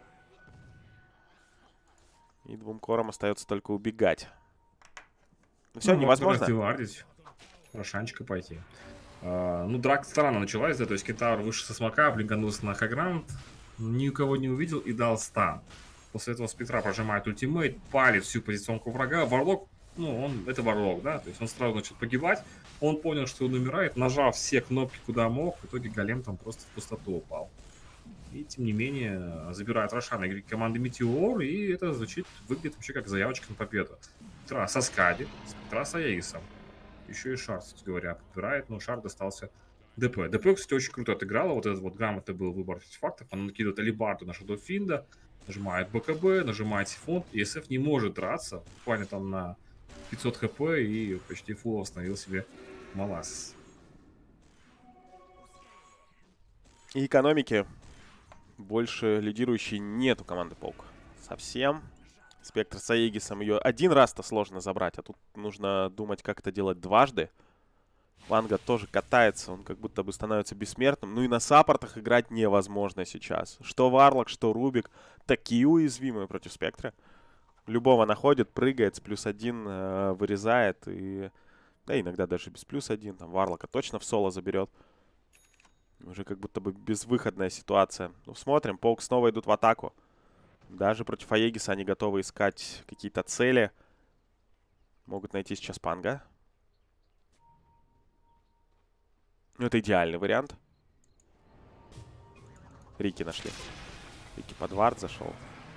И двум корам остается только убегать. Ну все, невозможно. Раздевардить. Рошанчика пойти. Ну, драка странно началась, да, то есть Кентавр вышел со смока, блинканулся на хаграунд, никого не увидел и дал стан. После этого Спектра прожимает ультимейт, палит всю позиционку врага. Варлок, ну, это Варлок, да, то есть он сразу начал погибать. Он понял, что он умирает, нажал все кнопки куда мог, в итоге голем там просто в пустоту упал. И, тем не менее, забирает Рошана игры команды Метеор, и это звучит, выглядит вообще как заявочка на победу. Спектра со Скади, Спектра с Аегисом. Еще и Шар, кстати говоря, подбирает, но Шар достался ДП. ДП, кстати, очень круто отыграла. Вот этот вот грамотный был выбор артефактов. Она накидывает алибарду на Shadow Fiend, нажимает БКБ, нажимает сифон, и СФ не может драться. Буквально там на 500 хп и почти фулл восстановил себе Малас. И экономики больше лидирующей нет у команды Полк. Совсем. Спектр с Аегисом ее один раз-то сложно забрать, а тут нужно думать, как это делать дважды. Панга тоже катается, он как будто бы становится бессмертным. Ну и на саппортах играть невозможно сейчас. Что Варлок, что Рубик такие уязвимые против Спектра. Любого находит, прыгает, с +1 вырезает. И да, иногда даже без +1. Там Варлока точно в соло заберет. Уже как будто бы безвыходная ситуация. Ну, смотрим, Полк снова идут в атаку. Даже против Аегиса они готовы искать какие-то цели. Могут найти сейчас Панга. Ну, это идеальный вариант. Рики нашли. Рики под вард зашел.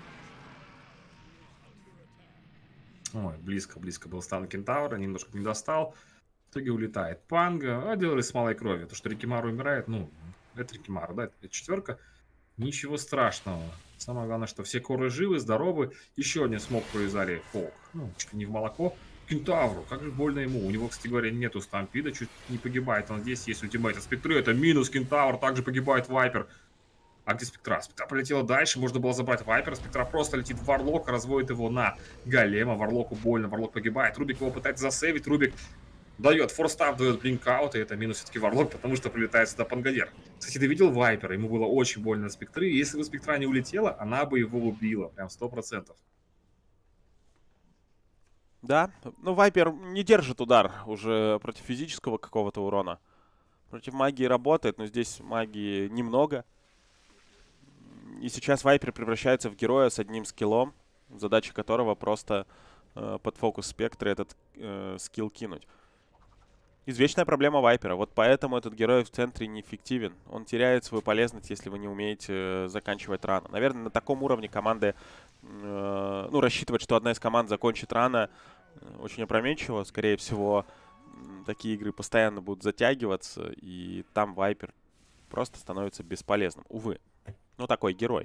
Ой, близко был стан Кентавра, немножко не достал. В итоге улетает Панга, а делали с малой кровью. То, что Рикимару умирает, ну, это Рикимару, да, это четверка. Ничего страшного. Самое главное, что все коры живы, здоровы. Еще один смог повязали Полк. Ну, чуть ли не в молоко. Кентавру, как же больно ему. У него, кстати говоря, нету стампида, чуть не погибает. Он здесь есть ультимейт от Спектры, это минус Кентавр, также погибает Вайпер. А где Спектра? Спектра полетела дальше, можно было забрать Вайпера. Спектра просто летит в Варлока, разводит его на Голема. Варлоку больно, Варлок погибает. Рубик его пытается засейвить, Рубик дает форстав, дает блинкаут, и это минус все-таки Варлок, потому что прилетает сюда Пангальер. Кстати, ты видел Вайпера? Ему было очень больно на Спектры. Если бы Спектра не улетела, она бы его убила, прям 100%. Да, ну Вайпер не держит удар уже против физического какого-то урона. Против магии работает, но здесь магии немного. И сейчас Вайпер превращается в героя с одним скиллом, задача которого просто под фокус спектра этот скилл кинуть. Извечная проблема Вайпера. Вот поэтому этот герой в центре неэффективен. Он теряет свою полезность, если вы не умеете заканчивать рано. Наверное, на таком уровне команды, ну, рассчитывать, что одна из команд закончит рано, очень опрометчиво. Скорее всего, такие игры постоянно будут затягиваться, и там Вайпер просто становится бесполезным. Увы. Ну, такой герой.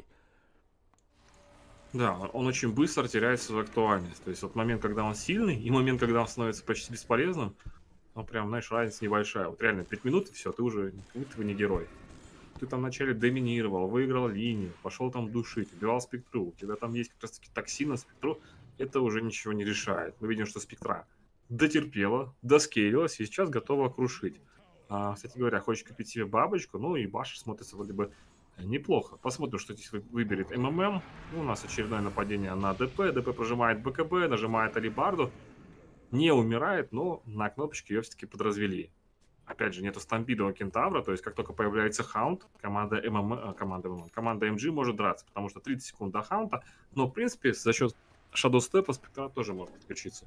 Да, он очень быстро теряет свою актуальность. То есть вот момент, когда он сильный, и момент, когда он становится почти бесполезным, ну, прям, знаешь, разница небольшая. Вот реально 5 минут, и все, ты уже не герой. Ты там вначале доминировал, выиграл линию, пошел там душить, убивал Спектру. У тебя там есть как раз-таки токсин на Спектру, это уже ничего не решает. Мы видим, что Спектра дотерпела, доскейлилась и сейчас готова крушить. Кстати говоря, хочет купить себе бабочку, ну и Башер смотрится вроде бы неплохо. Посмотрим, что здесь выберет МММ. У нас очередное нападение на ДП. ДП прожимает БКБ, нажимает Алибарду. Не умирает, но на кнопочке ее все-таки подразвели. Опять же, нету стампида у Кентавра, то есть как только появляется хаунт, команда МГ может драться, потому что 30 секунд до хаунта, но в принципе за счет Shadow Step Спектра тоже может подключиться.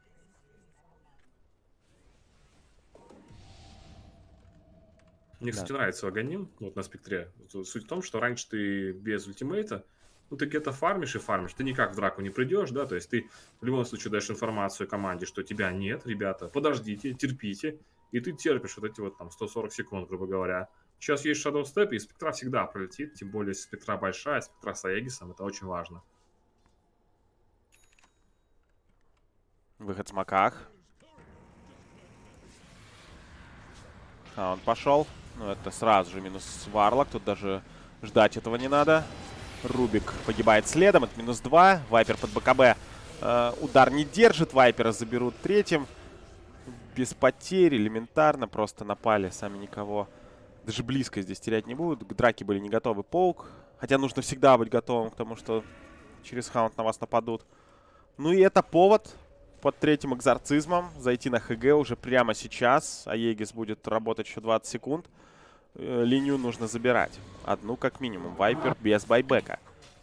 Мне, кстати, нравится Аганим вот на Спектре. Суть в том, что раньше ты без ультимейта, ну, ты где-то фармишь и фармишь, ты никак в драку не придешь, да, то есть ты в любом случае даешь информацию команде, что тебя нет, ребята, подождите, терпите, и ты терпишь вот эти вот там 140 секунд, грубо говоря. Сейчас есть Shadow Step, и Спектра всегда пролетит, тем более если Спектра большая, Спектра с Аегисом, это очень важно. Выход в смоках. Он пошел. Ну, это сразу же минус Варлок. Тут даже ждать этого не надо. Рубик погибает следом. Это минус 2. Вайпер под БКБ. Удар не держит. Вайпера заберут третьим. Без потерь. Элементарно. Просто напали. Сами никого даже близко здесь терять не будут. К драке были не готовы. Паук. Хотя нужно всегда быть готовым к тому, что через хаунт на вас нападут. Ну и это повод под третьим экзорцизмом зайти на ХГ уже прямо сейчас. Аегис будет работать еще 20 секунд. Линию нужно забирать. Одну как минимум. Вайпер без байбека.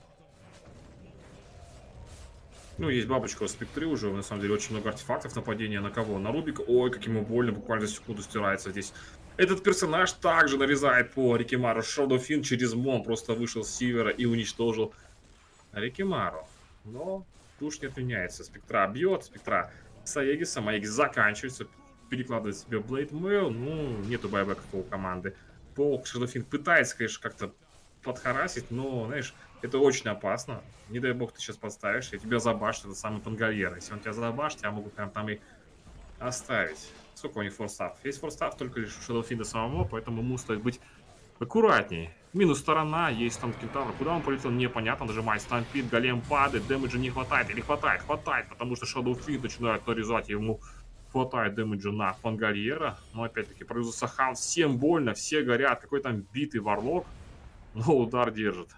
Ну, есть бабочка у Спектры уже, на самом деле, очень много артефактов нападения. На кого? На Рубика. Ой, как ему больно, буквально за секунду стирается здесь. Этот персонаж также нарезает по Рикимару. Шадофин через Мон просто вышел с Сивера и уничтожил Рикимару. Но туш не отменяется. Спектра бьет, Спектра с Аегисом. Аегис заканчивается, перекладывает себе Блейд Мэйл. Ну, нету байбеков у команды. Полк Шадофин пытается, конечно, как-то подхарасить, но, знаешь, это очень опасно. Не дай бог ты сейчас подставишь, и тебя забашит этот самый Пангальер. Если он тебя забашит, тебя могут прям там и оставить. Сколько у них форстав? Есть форстав только лишь у Шадофина самого, поэтому ему стоит быть аккуратней. Минус сторона, есть там Кентавр. Куда он полетел, непонятно. Нажимает стампит, голем падает, дэмэджа не хватает. Или хватает, потому что Shadowfiend начинает нарезать, ему хватает дэмэджа на Пангальера. Но опять-таки, производится хаун, всем больно, все горят. Какой там битый Варлок, но удар держит.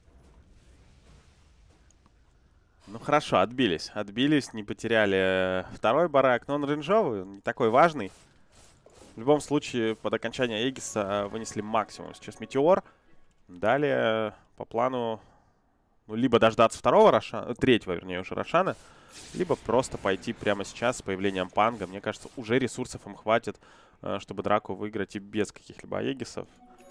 Ну хорошо, отбились. Отбились, не потеряли второй барак. Но он рейнджовый, не такой важный. В любом случае, под окончание Аегиса вынесли максимум. Сейчас Метеор. Далее, по плану, ну, либо дождаться второго Рошана, третьего, вернее, уже Рошана, либо просто пойти прямо сейчас с появлением Панга. Мне кажется, уже ресурсов им хватит, чтобы драку выиграть и без каких-либо Аегисов.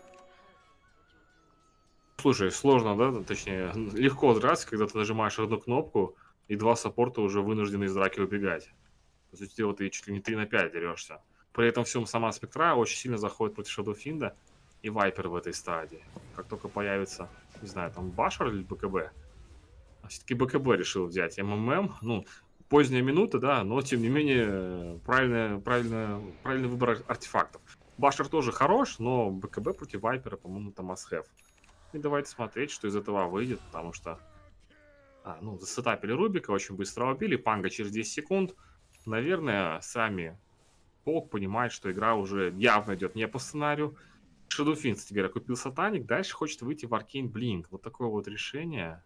Слушай, сложно, да? Точнее, легко драться, когда ты нажимаешь одну кнопку, и два саппорта уже вынуждены из драки убегать. По сути дела, ты чуть ли не 3 на 5 дерешься. При этом всем сама Спектра очень сильно заходит против Шадофинда и Вайпер в этой стадии. Как только появится, не знаю, там Башер или БКБ. А все-таки БКБ решил взять МММ. Ну, поздняя минута, да, но тем не менее правильный выбор артефактов. Башер тоже хорош, но БКБ против Вайпера, по-моему, это must-have. И давайте смотреть, что из этого выйдет, потому что... ну, засетапили Рубика, очень быстро убили, Панга через 10 секунд. Наверное, сами Полк понимает, что игра уже явно идет не по сценарию. Shadowfiend, кстати говоря, купил Сатаник, дальше хочет выйти в Arcane Blink. Вот такое вот решение.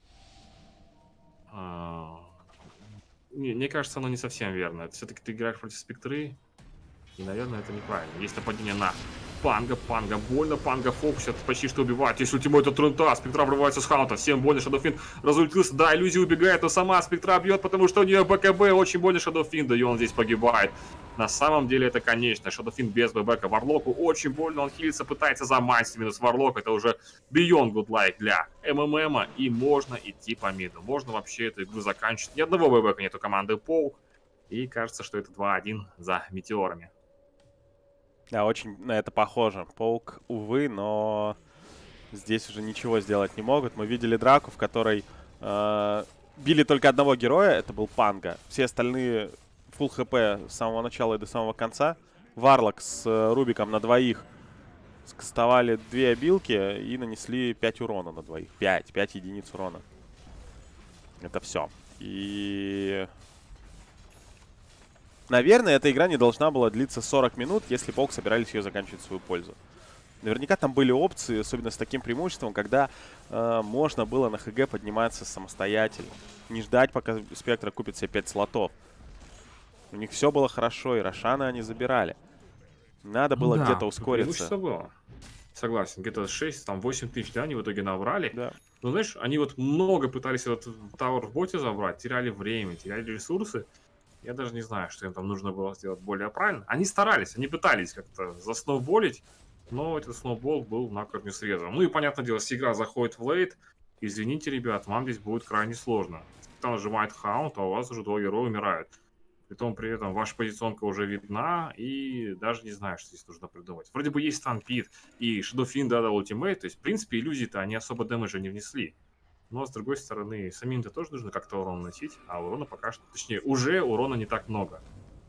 Мне кажется, оно не совсем верно. Это все-таки ты играешь против Спектры, и, наверное, это неправильно. Есть нападение на Панга, больно, Панга фокусит, почти что убивает. Есть ультимейт от Трента, Спектра врывается с хаунта, всем больно, Shadowfiend разультился, да, иллюзия убегает, но сама Спектра бьет, потому что у нее БКБ, очень больно Shadowfiend, и он здесь погибает. На самом деле это конечно, Shadowfiend без ББК, Варлоку очень больно, он хилится, пытается заманить минус Варлок, это уже beyond good like для МММа, и можно идти по миду, можно вообще эту игру заканчивать. Ни одного ББК нету команды Полк, и кажется, что это 2-1 за Метеорами. Да, очень на это похоже. Полк, увы, но здесь уже ничего сделать не могут. Мы видели драку, в которой били только одного героя, это был Панга. Все остальные фулл хп с самого начала и до самого конца. Варлок с Рубиком на двоих скастовали 2 обилки и нанесли 5 урона на двоих. 5 единиц урона. Это все. И... Наверное, эта игра не должна была длиться 40 минут, если Полк собирались ее заканчивать в свою пользу. Наверняка там были опции, особенно с таким преимуществом, когда можно было на ХГ подниматься самостоятельно. Не ждать, пока Спектра купит себе 5 слотов. У них все было хорошо, и Рошана они забирали. Надо было где-то ускориться. Было. Согласен, где-то 6-8 тысяч, да, они в итоге набрали. Да. Но знаешь, они вот много пытались этот Тауэр в боте забрать, теряли время, теряли ресурсы. Я даже не знаю, что им там нужно было сделать более правильно. Они старались, они пытались как-то засноуболить, но этот сноубол был на корню срезан. Ну и, понятное дело, если игра заходит в лейт, извините, ребят, вам здесь будет крайне сложно. Там нажимает хаунт, а у вас уже 2 героя умирают. При этом ваша позиционка уже видна, и даже не знаю, что здесь нужно придумать. Вроде бы есть Stampede и Shadowfiend дал ультимейт, то есть, в принципе, иллюзии-то они особо дэмэджа не внесли. Но, с другой стороны, самим-то тоже нужно как-то урон носить, а урона пока что... Точнее, уже урона не так много.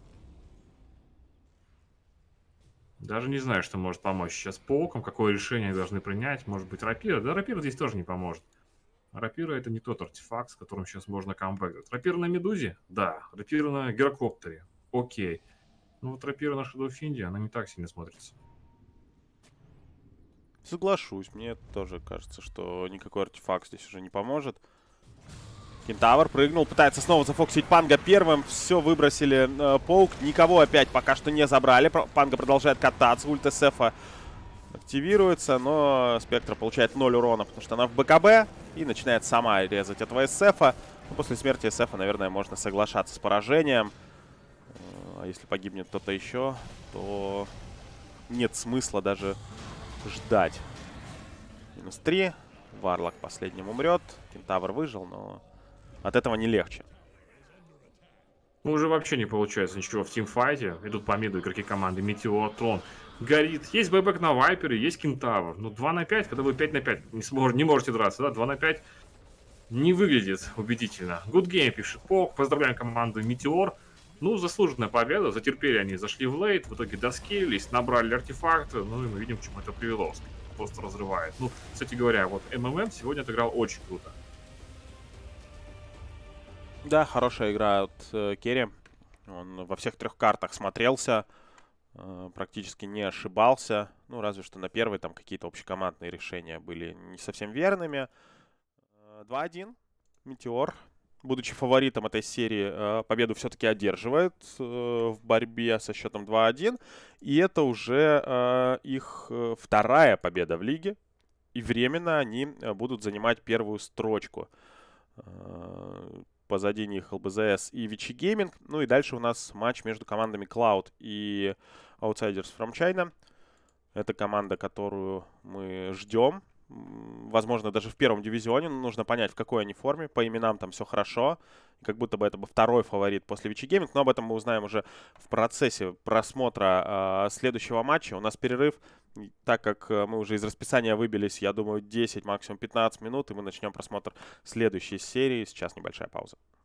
Даже не знаю, что может помочь сейчас Полкам, какое решение должны принять. Может быть, Рапира? Да, Рапира здесь тоже не поможет. Рапира это не тот артефакт, с которым сейчас можно камбэкать. Рапира на Медузе? Да. Рапира на Гирокоптере? Окей. Ну вот Рапира на Shadowfiend, она не так сильно смотрится. Соглашусь, мне тоже кажется, что никакой артефакт здесь уже не поможет. Кентавр прыгнул, пытается снова зафоксить Панга первым. Все, выбросили Полк. Никого опять пока что не забрали. Панга продолжает кататься. Ульт СФа активируется, но Спектра получает 0 урона, потому что она в БКБ. И начинает сама резать этого СФа. Но после смерти СФа, наверное, можно соглашаться с поражением. А если погибнет кто-то еще, то нет смысла даже ждать. -3. Варлок последним умрет. Кентавр выжил, но от этого не легче. Ну, уже вообще не получается ничего в тимфайте. Идут по миду игроки команды Метеор, Трон. Горит. Есть бэбэк на Вайпере, есть Кентавр. Ну, 2 на 5, когда вы 5 на 5 не можете драться, да? 2 на 5 не выглядит убедительно. Good game, пишет Полк. Поздравляем команду Метеор. Ну, заслуженная победа. Затерпели они, зашли в лейт, в итоге доскейлились, набрали артефакты. Ну, и мы видим, к чему это привело. Просто разрывает. Ну, кстати говоря, вот МММ сегодня отыграл очень круто. Да, хорошая игра от Керри. Он во всех 3 картах смотрелся. Практически не ошибался. Ну, разве что на первой там какие-то общекомандные решения были не совсем верными. 2-1. Метеор, будучи фаворитом этой серии, победу все-таки одерживает в борьбе со счетом 2-1. И это уже их 2-я победа в лиге. И временно они будут занимать 1-ю строчку. Позади них ЛБЗС и Вичи Гейминг. Ну и дальше у нас матч между командами Cloud и Outsiders from China. Это команда, которую мы ждем. Возможно, даже в 1-м дивизионе. Но нужно понять, в какой они форме. По именам там все хорошо. Как будто бы это бы 2-й фаворит после Вичи Гейминг. Но об этом мы узнаем уже в процессе просмотра следующего матча. У нас перерыв. Так как мы уже из расписания выбились, я думаю, 10, максимум 15 минут. И мы начнем просмотр следующей серии. Сейчас небольшая пауза.